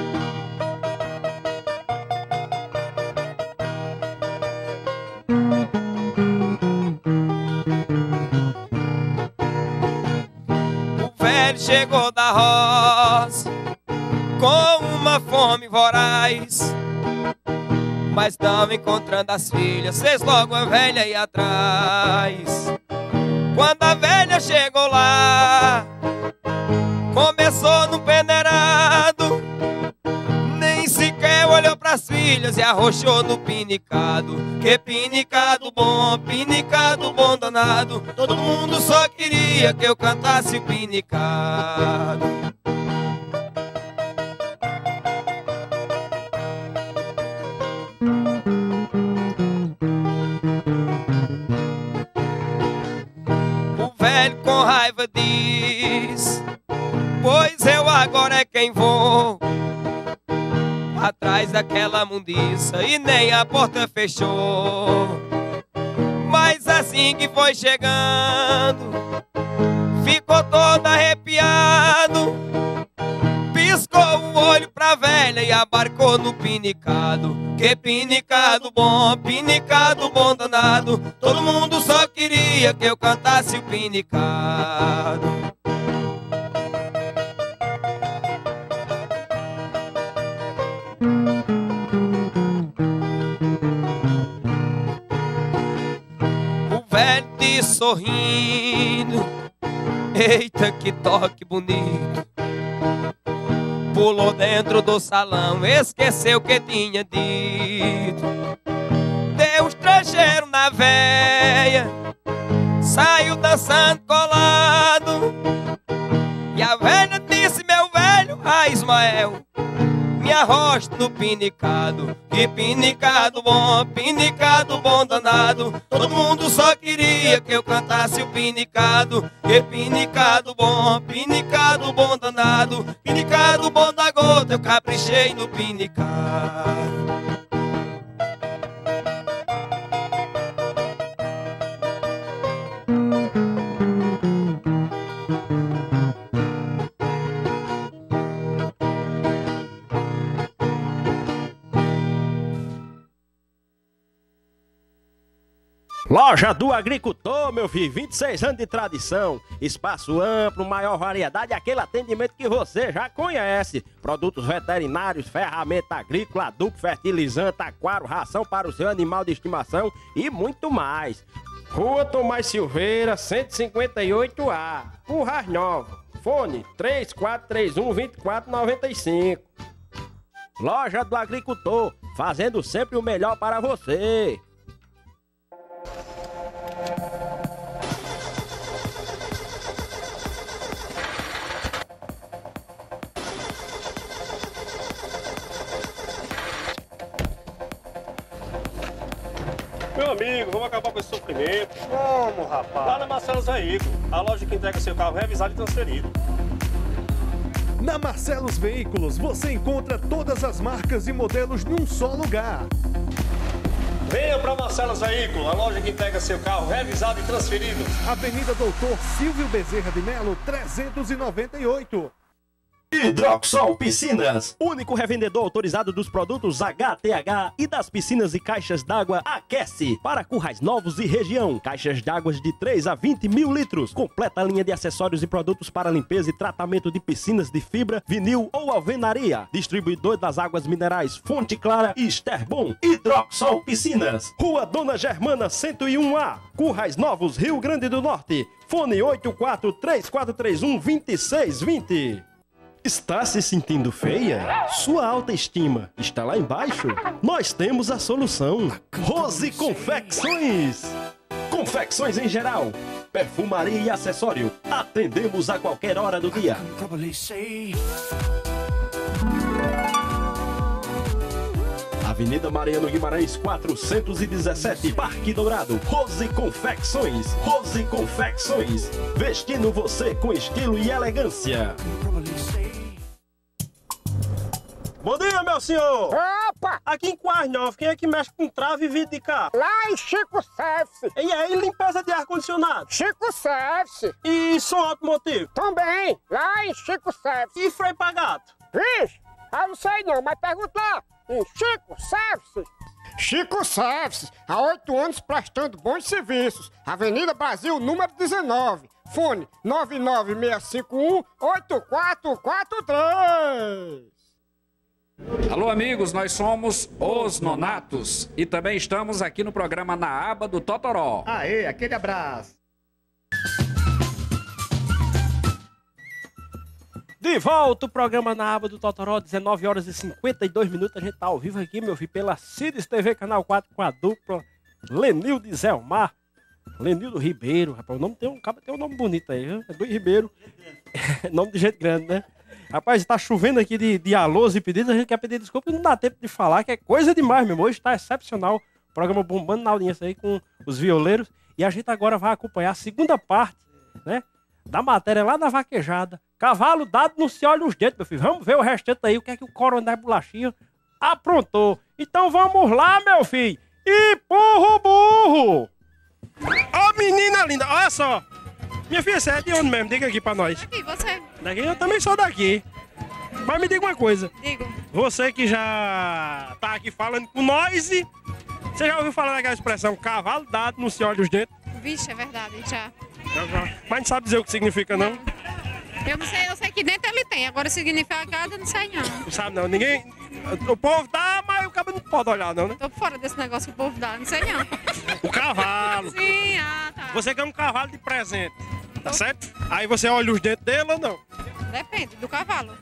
O velho chegou da roça com uma fome voraz, mas não encontrando as filhas, fez logo a velha ir atrás. Quando a velha chegou lá, começou no peneirado, nem sequer olhou pras filhas e arrochou no pinicado. Que pinicado bom danado. Todo mundo só queria que eu cantasse o pinicado. O velho com raiva diz: pois eu agora é quem vou atrás daquela mundiça e nem a porta fechou. Mas assim que foi chegando, ficou todo arrepiado, piscou o olho pra velha e abarcou no pinicado. Que pinicado bom danado. Todo mundo só queria que eu cantasse o pinicado. O velho disse sorrindo: eita, que toque bonito. Pulou dentro do salão, esqueceu o que tinha dito. Deu uns trejeiros na véia, saiu dançando colado. E a velha disse: meu velho, Ismael, me arrocha no pinicado. Que pinicado bom danado. Todo mundo só queria que eu cantasse o pinicado. Que pinicado bom danado. Pinicado bom da gota, eu caprichei no pinicado. Loja do Agricultor, meu filho, 26 anos de tradição, espaço amplo, maior variedade, aquele atendimento que você já conhece. Produtos veterinários, ferramenta agrícola, adubo, fertilizante, aquário, ração para o seu animal de estimação e muito mais. Rua Tomás Silveira, 158A, Currais Novos. Fone 3431-2495. Loja do Agricultor, fazendo sempre o melhor para você. Meu amigo, vamos acabar com esse sofrimento. Vamos, rapaz. Lá na Marcelos Veículos, a loja que entrega seu carro revisado e transferido. Na Marcelos Veículos você encontra todas as marcas e modelos num só lugar. Venha para Marcelos Veículos, a loja que entrega seu carro revisado e transferido. Avenida Doutor Silvio Bezerra de Melo, 398. Hidroxol Piscinas, único revendedor autorizado dos produtos HTH e das piscinas e caixas d'água Aquece para Currais Novos e região. Caixas d'água de 3 a 20 mil litros. Completa a linha de acessórios e produtos para limpeza e tratamento de piscinas de fibra, vinil ou alvenaria. Distribuidor das águas minerais Fonte Clara e Esterbom. Hidroxol Piscinas, Rua Dona Germana 101A, Currais Novos, Rio Grande do Norte. Fone 843431-2620. Está se sentindo feia? Sua autoestima está lá embaixo? Nós temos a solução. Rose Confecções. Confecções em geral, perfumaria e acessório. Atendemos a qualquer hora do dia. Avenida Mariano Guimarães, 417, Parque Dourado. Rose Confecções. Rose Confecções. Vestindo você com estilo e elegância. Bom dia, meu senhor! Opa! Aqui em Currais Novos, quem é que mexe com trave e vidro de carro? Lá em Chico Service. E aí, limpeza de ar-condicionado? Chico Service. E som automotivo? Também, lá em Chico Service. E freio pra gato? Vixe, eu não sei não, mas pergunta lá. Em Chico Service. Chico Service, há 8 anos prestando bons serviços. Avenida Brasil, número 19. Fone 99651-8443. Alô, amigos, nós somos os Nonatos e também estamos aqui no programa Na Aba do Totoró. Aê, aquele abraço. De volta o programa Na Aba do Totoró, 19 horas e 52 minutos. A gente tá ao vivo aqui, meu filho, pela Cides TV, Canal 4, com a dupla Lenildo e Zé Omar. Lenildo Ribeiro, rapaz, o nome tem um nome bonito aí, viu? É do Ribeiro. Nome de gente grande, né? Rapaz, tá chovendo aqui de alôs e pedidos, a gente quer pedir desculpa e não dá tempo de falar, que é coisa demais, meu irmão. Hoje tá excepcional, o programa bombando na audiência aí com os violeiros. E a gente agora vai acompanhar a segunda parte, né, da matéria lá na vaquejada. Cavalo dado não se olha os dedos, meu filho. Vamos ver o restante aí, o que é que o Coronel Bolachinha aprontou. Então vamos lá, meu filho. E burro, burro! Ó, menina linda, olha só. Minha filha, você é de onde mesmo? Diga aqui pra nós. Daqui, você? Daqui? Eu também sou daqui. Mas me diga uma coisa. Digo. Você que já tá aqui falando com nós, você já ouviu falar daquela expressão cavalo dado não se olha os dentes? Vixe, é verdade, já. Mas não sabe dizer o que significa, não? Eu não sei, eu sei que dentro ele tem, agora significado eu não sei não. Não sabe não, ninguém... O povo dá, mas o cabo não pode olhar não, né? Tô fora desse negócio que o povo dá, não sei não. O cavalo. Sim, tá. Você quer um cavalo de presente, tá certo? Aí você olha os dentes dele ou não? Depende do cavalo.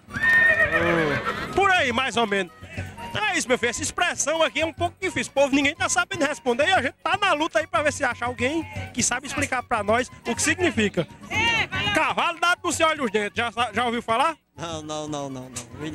Por aí, mais ou menos. Então é isso, meu filho, essa expressão aqui é um pouco difícil. O povo, ninguém tá sabendo responder e a gente tá na luta aí pra ver se acha alguém que sabe explicar pra nós o que significa. Cavalo dado no seu olho os dentes, já ouviu falar? Não.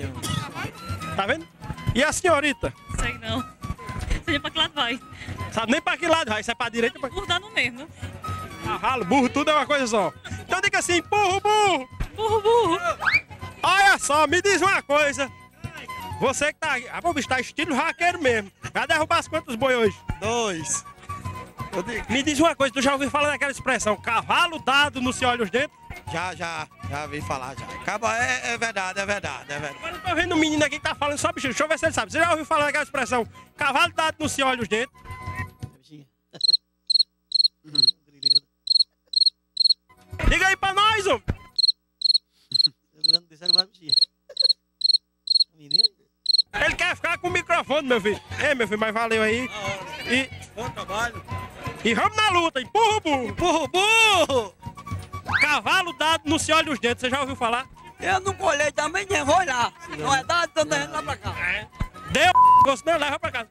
Tá vendo? E a senhorita? Sei não. Sei pra que lado vai. Sabe nem pra que lado vai, isso é pra direita ou pra... Burro dá no mesmo. Cavalo, burro, tudo é uma coisa só. Então diga assim, burro, burro. Burro, burro. Olha só, me diz uma coisa. Você que tá aqui, o bicho tá estilo raqueiro mesmo. Vai derrubar quantos boi hoje? 2. Me diz uma coisa, tu já ouviu falar daquela expressão, cavalo dado não se olha os dentes? Já vi falar já. Acaba, é verdade. Agora eu tô vendo um menino aqui que tá falando só bicho, deixa eu ver se ele sabe. Você já ouviu falar daquela expressão, cavalo dado não se olha os dentes? com o microfone, meu filho. Ei, meu filho, mas valeu aí. E... Bom trabalho. E vamos na luta, empurra o burro. Empurra o burro. Cavalo dado não se olha os dentes, você já ouviu falar? Eu não colhei também, nem vou olhar. Não é dado, então deixa lá pra cá. Deu, gosto não, leva pra casa.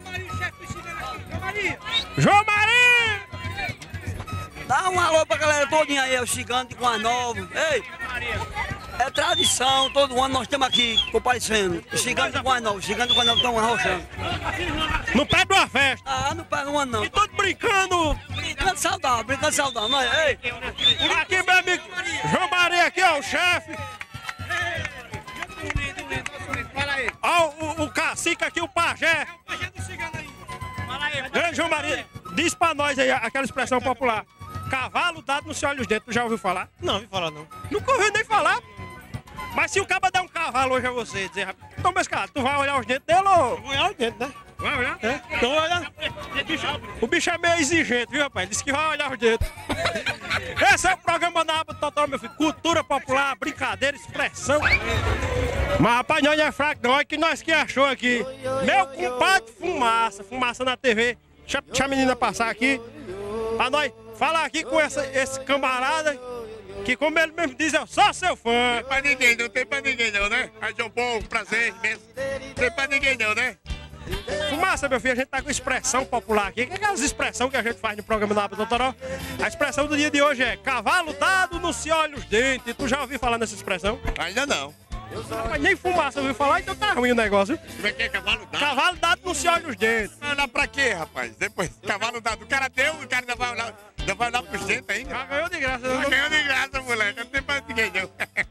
João Maria! Dá um alô pra galera todinha aí, o Gigante com as novos. Ei, é tradição, todo ano nós estamos aqui comparecendo. O Gigante com as novos, Gigante com as novos estão arrochando. Não perde uma festa. Ah, não perde uma não. E todos brincando. Brincando saudável, Nós, ei. Aqui, meu amigo, João Maria aqui, ó, o chefe. Ó, o cacique aqui, o pajé. Grande João Maria, diz pra nós aí aquela expressão popular. Cavalo dado não se olha os dentes, tu já ouviu falar? Não, ouvi falar não. Nunca ouviu nem falar. Mas se o cara der um cavalo hoje a você, dizer, então, mas cara, tu vai olhar os dentes dele ou... Vou olhar os dentes, né? Vai olhar? É? Então olha. O bicho é meio exigente, viu, rapaz? Disse que vai olhar os dentes. Esse é o programa na aba do Total, meu filho. Cultura popular, brincadeira, expressão. Mas, rapaz, nós não é fraco, não. Olha que nós que achou aqui. Meu compadre Fumaça na TV. Deixa a menina passar aqui. Pra nós falar aqui com esse camarada. Que, como ele mesmo diz, eu sou seu fã. Não tem pra ninguém não, né? Aí, João, bom, prazer imenso. Não tem pra ninguém não, né? Fumaça, meu filho, a gente tá com expressão popular aqui. Que é aquelas expressões que a gente faz no programa da Aba do Totoró? A expressão do dia de hoje é cavalo dado não se olha os dentes. Tu já ouviu falar nessa expressão? Ainda não. Mas nem Fumaça ouviu falar, então tá ruim o negócio. Como é que é cavalo dado? Cavalo dado não se olha os dentes. Vai olhar pra quê, rapaz? Depois, cavalo dado. O cara deu, o cara ainda vai olhar pros dentes ainda. Já ganhou de graça. Já ganhou de graça, moleque. Não tem pra ninguém não.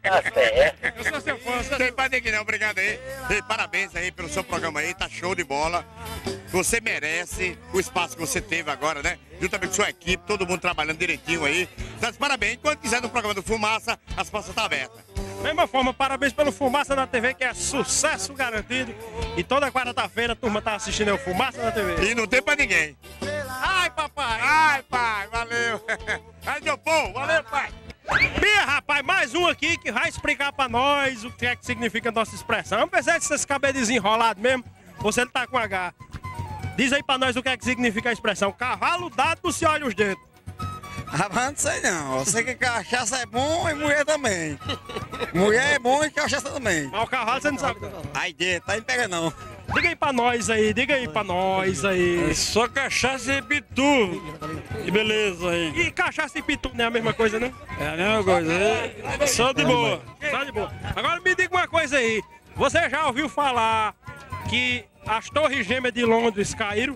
Eu sou seu fã. Não tem pra ninguém não, obrigado aí. E parabéns aí pelo seu programa aí, tá show de bola. Você merece o espaço que você teve agora, né? Juntamente com sua equipe, todo mundo trabalhando direitinho aí. Então, parabéns. Quando quiser no programa do Fumaça, as portas estão abertas. Mesma forma, parabéns pelo Fumaça na TV, que é sucesso garantido. E toda quarta-feira a turma tá assistindo o Fumaça na TV. E não tem pra ninguém. Ai, papai! Ai, pai, valeu! Ai, meu povo, valeu, pai! Bia, rapaz, mais um aqui que vai explicar pra nós o que é que significa a nossa expressão. Vamos ver se esse cabelo desenrolado mesmo, ou se ele tá com H. Diz aí pra nós o que é que significa a expressão cavalo dado não se olha os dedos. Rapaz, não sei não. Eu sei que cachaça é bom e mulher também. Mulher é bom e cachaça também. Mas o cavalo você não sabe. Aí dentro, aí não pega não. Diga aí pra nós aí, diga aí pra nós aí. É só cachaça e pitu. Que beleza aí. E cachaça e pitu não é a mesma coisa, né? É a mesma coisa, é só de boa. Só de boa. Agora me diga uma coisa aí. Você já ouviu falar que as torres gêmeas de Londres caíram?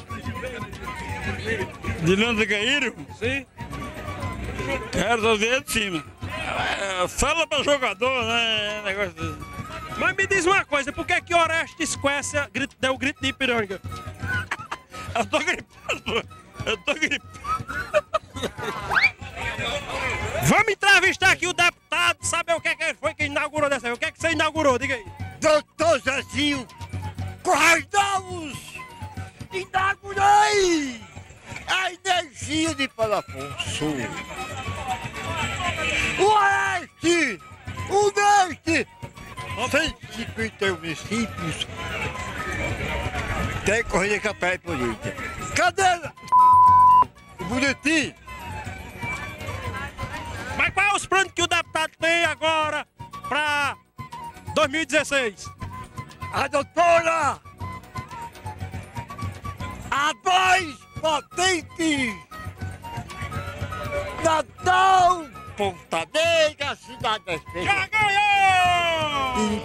De Londres caíram? Sim. Quero ver de cima. Fala pra jogador, né? Negócio desse. Mas me diz uma coisa, por que Orestes Quécia deu o grito de Ipiranga? Eu tô gripado. Vamos entrevistar aqui o deputado, saber o que é que foi que inaugurou dessa vez. O que é que você inaugurou? Diga aí. Doutor Zezinho Currais Novos, inaugurei a energia de Palafonso. O Oeste, o Norte, 151 municípios tem corrida campanha e política. Cadê o bonitinho? Mas quais os planos que o deputado tem agora pra 2016? A doutora, a voz potente, Natal, Ponta Negra, Cidade da Esperança. Já ganhou!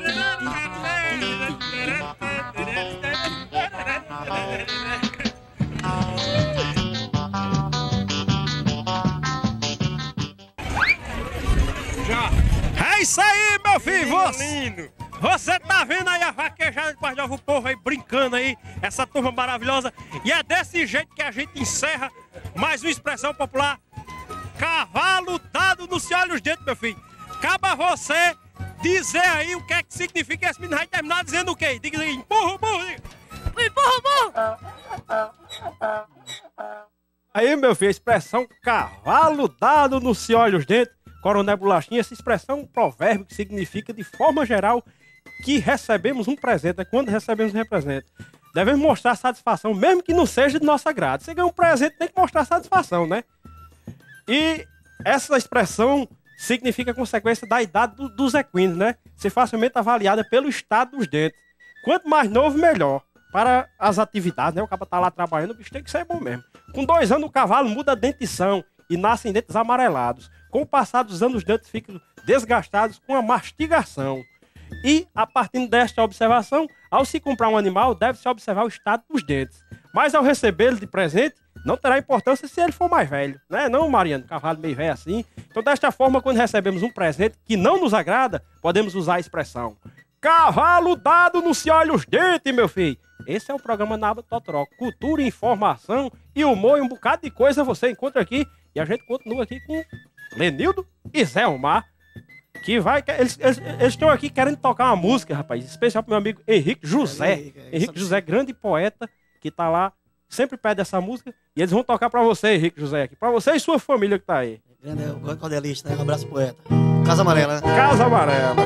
É isso aí, meu filho! Você tá vendo aí a vaquejada de Quase Novo, o povo aí brincando aí, essa turma maravilhosa. E é desse jeito que a gente encerra mais uma expressão popular. Cavalo dado no se olha os dedos, meu filho. Acaba você dizer aí o que é que significa. Esse menino vai terminar dizendo o quê? Diga aí, empurra o burro. Empurra o burro. Aí, meu filho, a expressão cavalo dado no se olha os dentes. Coronel Bolachinha, essa expressão é um provérbio que significa, de forma geral, que recebemos um presente, é quando recebemos um presente, devemos mostrar satisfação, mesmo que não seja de nossa grade. Você ganha um presente, tem que mostrar satisfação, né? E essa expressão significa a consequência da idade dos equinos, né? Ser facilmente avaliada pelo estado dos dentes. Quanto mais novo, melhor. Para as atividades, né? O cara tá lá trabalhando, o bicho tem que ser bom mesmo. Com 2 anos, o cavalo muda a dentição e nascem dentes amarelados. Com o passar dos anos, os dentes ficam desgastados com a mastigação. E, a partir desta observação, ao se comprar um animal, deve-se observar o estado dos dentes. Mas, ao recebê-lo de presente, não terá importância se ele for mais velho, né? Não, Mariano, cavalo meio velho assim. Então, desta forma, quando recebemos um presente que não nos agrada, podemos usar a expressão: cavalo dado não se olha os dentes, meu filho. Esse é o programa Na Aba do Totoró. Cultura, informação e humor e um bocado de coisa você encontra aqui. E a gente continua aqui com Lenildo e Zé Omar, que vai... Eles estão aqui querendo tocar uma música, rapaz, especial pro meu amigo Henrique José. Henrique José, grande poeta, que tá lá, sempre pede essa música. E eles vão tocar pra você, Henrique José, aqui. Pra você e sua família que tá aí. Grande cordelista, né? Um abraço, poeta. Casa Amarela, né? Casa Amarela.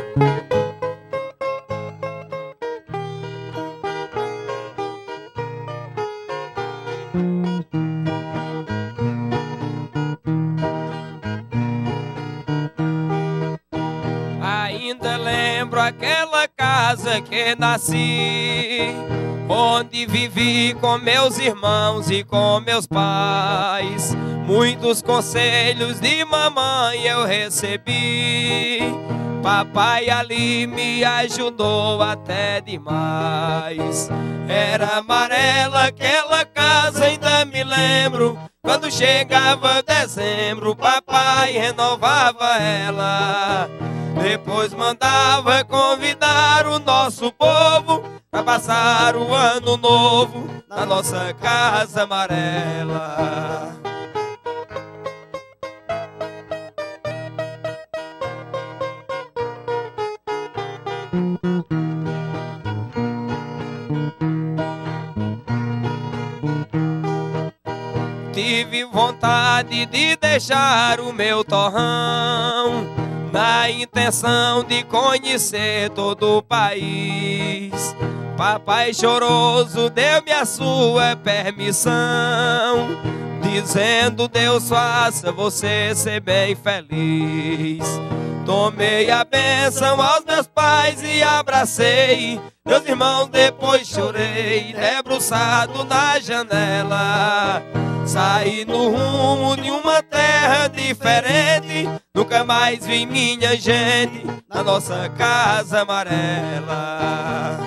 Ainda lembro aquela casa que nasci, onde vivi com meus irmãos e com meus pais. Muitos conselhos de mamãe eu recebi, papai ali me ajudou até demais. Era amarela aquela casa, ainda me lembro. Quando chegava dezembro, papai renovava ela. Depois mandava convidar o nosso povo pra passar o ano novo na nossa casa amarela. Tive vontade de deixar o meu torrão, na intenção de conhecer todo o país. Papai choroso deu-me a sua permissão, dizendo: Deus faça você ser bem feliz. Tomei a bênção aos meus pais e abracei meus irmãos, depois chorei, debruçado na janela. Saí no rumo de uma terra diferente, nunca mais vi minha gente na nossa casa amarela.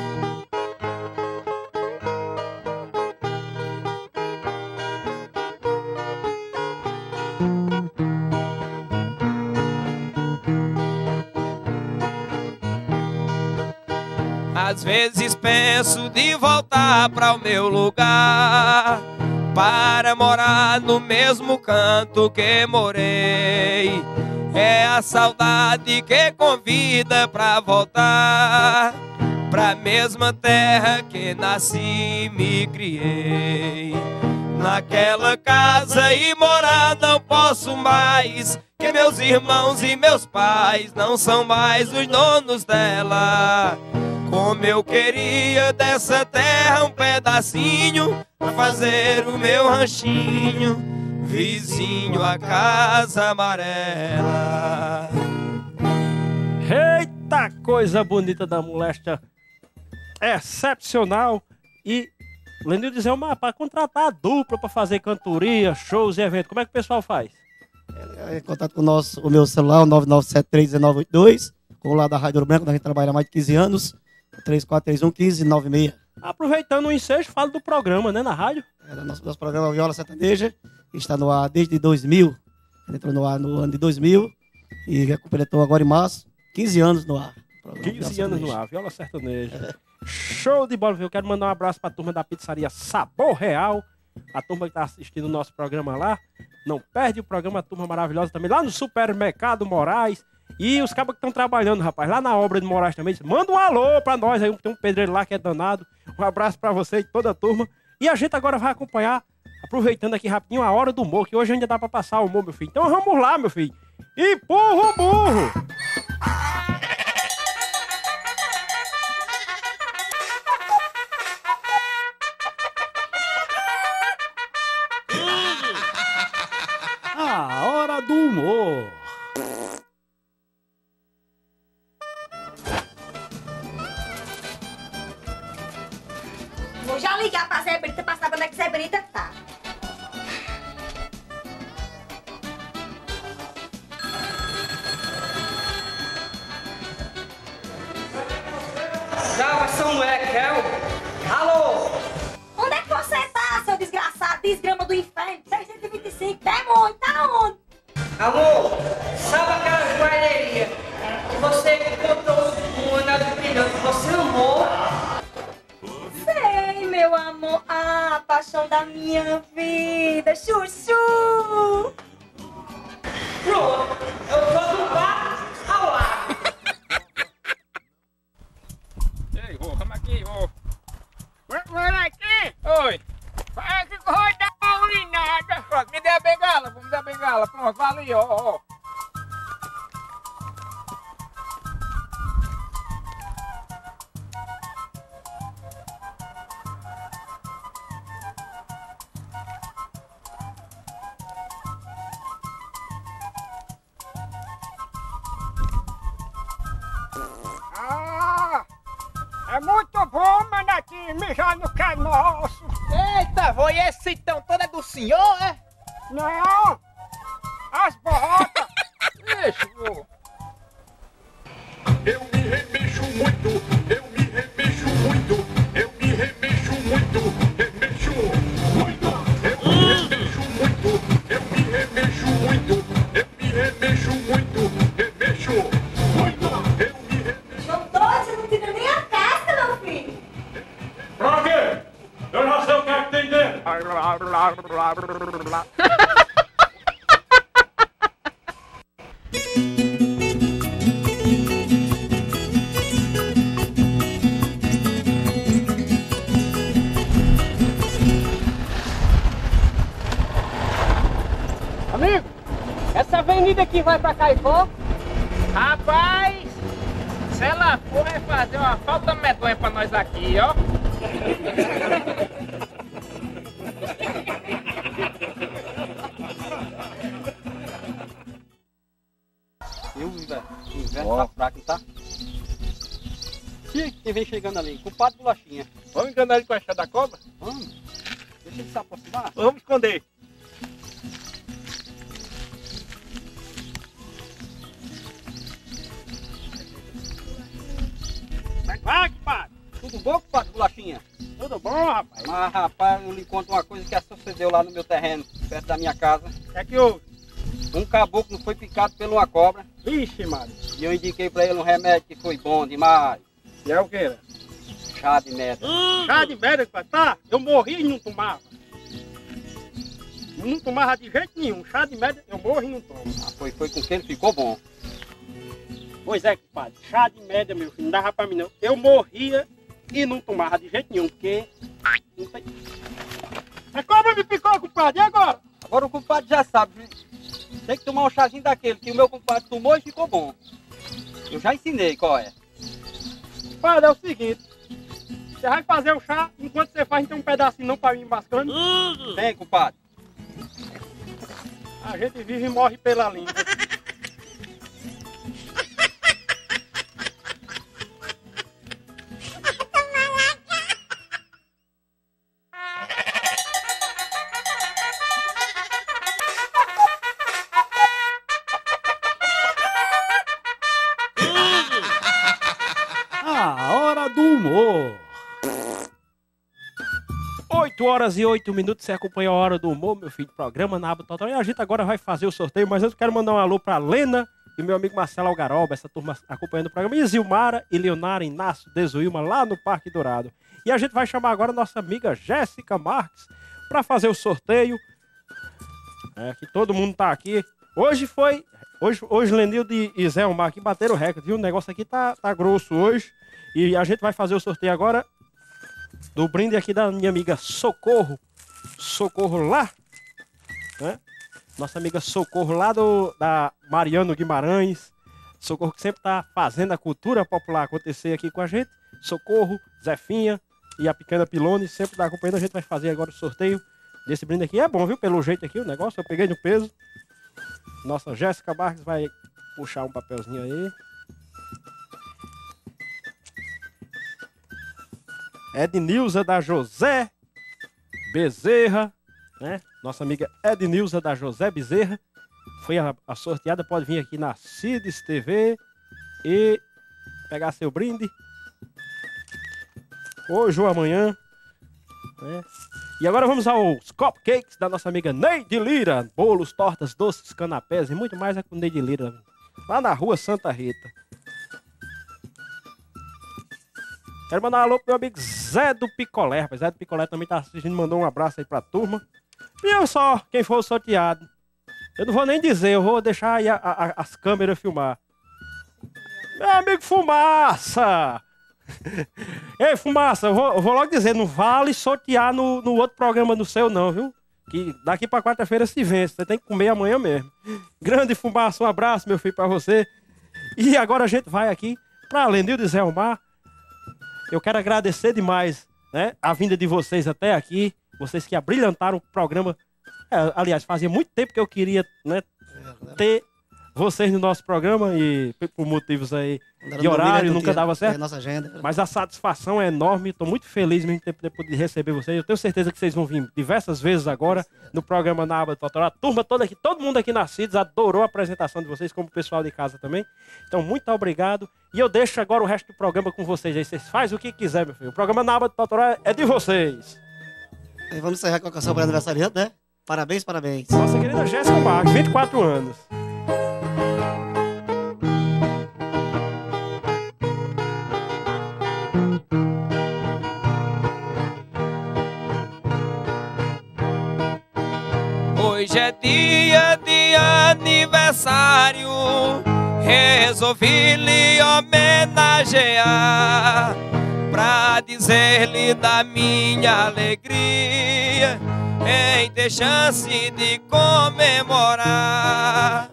Às vezes penso de voltar para o meu lugar, para morar no mesmo canto que morei. É a saudade que convida pra voltar pra mesma terra que nasci e me criei. Naquela casa e morar não posso mais, que meus irmãos e meus pais não são mais os donos dela. Como eu queria dessa terra um pedacinho pra fazer o meu ranchinho, vizinho à casa amarela. Eita, coisa bonita da moléstia, excepcional. E Lenildo dizer, mas para contratar a dupla para fazer cantoria, shows e eventos, como é que o pessoal faz? Em contato com o meu celular, o 9973-1982, com o lado da Rádio Ouro Branco, onde a gente trabalha há mais de 15 anos, 3431-1596. Aproveitando o ensejo, fala do programa, né, na rádio? Nosso programa Viola Sertaneja está no ar desde 2000. Entrou no ar no ano de 2000 e completou agora em março 15 anos no ar. 15 anos no ar, Viola Sertaneja. Show de bola, eu quero mandar um abraço para a turma da pizzaria Sabor Real, a turma que está assistindo o nosso programa lá. Não perde o programa, a turma maravilhosa também, lá no Supermercado Moraes. E os cabos que estão trabalhando, rapaz, lá na obra de Moraes também, manda um alô pra nós aí, tem um pedreiro lá que é danado. Um abraço pra você e toda a turma. E a gente agora vai acompanhar, aproveitando aqui rapidinho, a Hora do Humor, que hoje ainda dá pra passar o humor, meu filho. Então vamos lá, meu filho. Empurra o burro! do Humor. Vou já ligar pra Zé Brita pra saber onde é que Zé Brita tá. Gravação do Ekel. Alô? Onde é que você tá, seu desgraçado? Desgrama do inferno. 625, demônio, tá onde? Alô? Sabe aquela joalheria que você encontrou um anel brilhante que você amou? Sei, meu amor. Ah, paixão da minha vida. Chuchu. Pronto, eu sou do bar ao lado. Ei, vô, calma aqui, vô. Vai aqui. Oi. Vai que vai dar uma urinada. Pronto, me dê a bengala, vamos dar a bengala. Pronto, valeu, ó. Ah, é muito bom, Manatinho, mijar no que é nosso. Eita, vô, e esse citão todo é do senhor, é? Não, as botas. Deixa, vô. Eu me remexo muito, eu me remexo muito, eu me remexo muito, remexo muito, eu me remexo muito, eu me remexo muito, eu me remexo muito, remexo muito, eu me remexo. João doido, você não tira nem a casca, meu filho. Pra quê? Eu já sei o que é que tem dentro. Amigo, essa avenida aqui vai pra Caicó? Rapaz, se ela for, vai fazer uma falta medonha pra nós aqui, ó. O inverno tá fraco, tá? Quem vem chegando ali? Culpado bolachinha. Vamos enganar ele com a chá da cobra? Vamos. Deixa ele se aproximar. Vamos esconder. Vai, compadre. Tudo bom, compadre bolachinha? Tudo bom, rapaz? Mas, rapaz, eu lhe conto uma coisa que sucedeu lá no meu terreno, perto da minha casa. O que é que houve? Um caboclo foi picado por uma cobra. Vixe, mano. E eu indiquei pra ele um remédio que foi bom demais. E é o que, velho? Chá de merda. Chá de merda, compadre? Tá, eu morri e não tomava. Não tomava de jeito nenhum. Chá de merda, eu morri e não tomo. Ah, foi com que ele ficou bom. Pois é, compadre. Chá de merda, meu filho, não dava pra mim não. Eu morria e não tomava de jeito nenhum, porque... Não sei. A cobra me picou, compadre, e agora? Agora o compadre já sabe. Tem que tomar um chazinho daquele que o meu compadre tomou e ficou bom. Eu já ensinei qual é. Compadre, é o seguinte. Você vai fazer o chá, enquanto você faz, tem um pedacinho não pra mim mascando. Vem, compadre. A gente vive e morre pela língua. A hora do humor. 8h08, você acompanha a Hora do Humor, meu filho, programa na aba total. E a gente agora vai fazer o sorteio, mas antes eu quero mandar um alô pra Lena e meu amigo Marcelo Algaroba, essa turma acompanhando o programa. E Zilmara e Leonara Inácio Desuilma lá no Parque Dourado. E a gente vai chamar agora a nossa amiga Jéssica Marques pra fazer o sorteio. É, que todo mundo tá aqui. Hoje Lenildo e Zé Omar aqui bateram o recorde, viu? O negócio aqui tá grosso hoje. E a gente vai fazer o sorteio agora do brinde aqui da minha amiga Socorro. Socorro lá, né? Nossa amiga Socorro lá da Mariano Guimarães. Socorro que sempre tá fazendo a cultura popular acontecer aqui com a gente. Socorro, Zefinha e a Pequena Pilone sempre tá acompanhando. A gente vai fazer agora o sorteio desse brinde aqui. É bom, viu? Pelo jeito aqui o negócio, eu peguei no peso. Nossa Jéssica Marques vai puxar um papelzinho aí. Ednilza da José Bezerra, né? Nossa amiga Ednilza da José Bezerra foi a sorteada, pode vir aqui na Cides TV e pegar seu brinde hoje ou amanhã, né? E agora vamos aos cupcakes da nossa amiga Neide Lira, bolos, tortas, doces, canapés e muito mais é com Neide Lira, lá na rua Santa Rita. Quero mandar um alô pro meu amigo Zé do Picolé, rapaz. Zé do Picolé também tá assistindo, mandou um abraço aí pra turma. E eu só, quem for sorteado. Eu não vou nem dizer, eu vou deixar aí as câmeras filmar. Meu amigo Fumaça! Ei, Fumaça, eu vou logo dizer, não vale sortear no outro programa do seu não, viu? Que daqui pra quarta-feira se vence, você tem que comer amanhã mesmo. Grande Fumaça, um abraço, meu filho, pra você. E agora a gente vai aqui pra Lenildo e Zé Omar. Eu quero agradecer demais, né, a vinda de vocês até aqui. Vocês que abrilhantaram o programa. Aliás, fazia muito tempo que eu queria, né, ter vocês no nosso programa e por motivos aí de horário nunca dava certo. Nossa agenda. Mas a satisfação é enorme. Estou muito feliz mesmo de ter podido receber vocês. Eu tenho certeza que vocês vão vir diversas vezes agora no programa Na Aba do Totoró. A turma toda aqui, todo mundo aqui na CIDS adorou a apresentação de vocês, como o pessoal de casa também. Então, muito obrigado. E eu deixo agora o resto do programa com vocês aí. Vocês fazem o que quiser, meu filho. O programa Na Aba do Totoró é de vocês. E vamos encerrar com a canção para aniversariante, né? Parabéns, parabéns. Nossa querida Jéssica Marques, 24 anos. Hoje é dia de aniversário, resolvi lhe homenagear, pra dizer-lhe da minha alegria em ter chance de comemorar.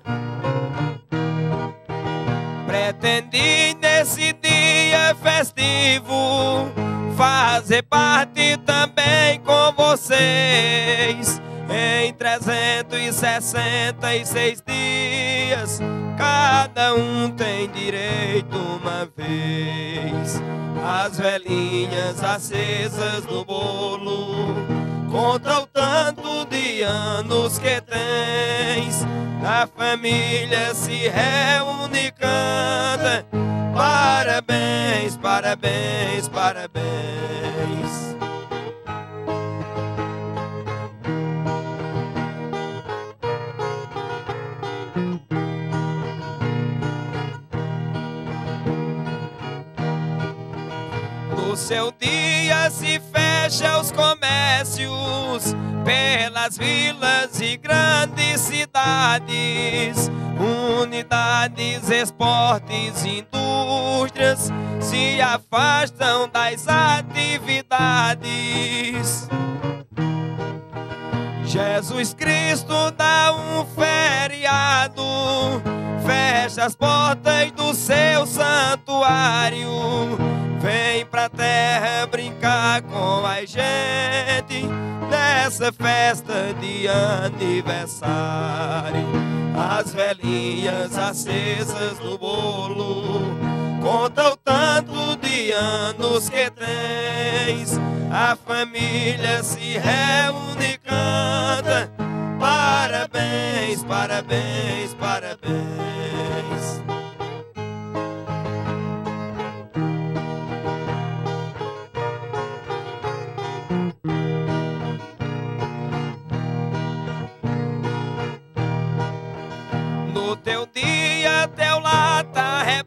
Pretendi nesse dia festivo fazer parte também com vocês. Em 366 dias, cada um tem direito uma vez. As velhinhas acesas no bolo conta o tanto de anos que tens. A família se reúne e canta parabéns, parabéns, parabéns. No seu dia se fecha os comércios pelas vilas e grandes cidades, unidades, esportes, indústrias se afastam das atividades. Jesus Cristo dá um feriado, fecha as portas do seu santuário, vem pra terra brincar com a gente nessa festa de aniversário. As velhinhas acesas no bolo conta o tanto de anos que tens. A família se reúne e canta parabéns, parabéns, parabéns. No teu dia, teu lar tá repleto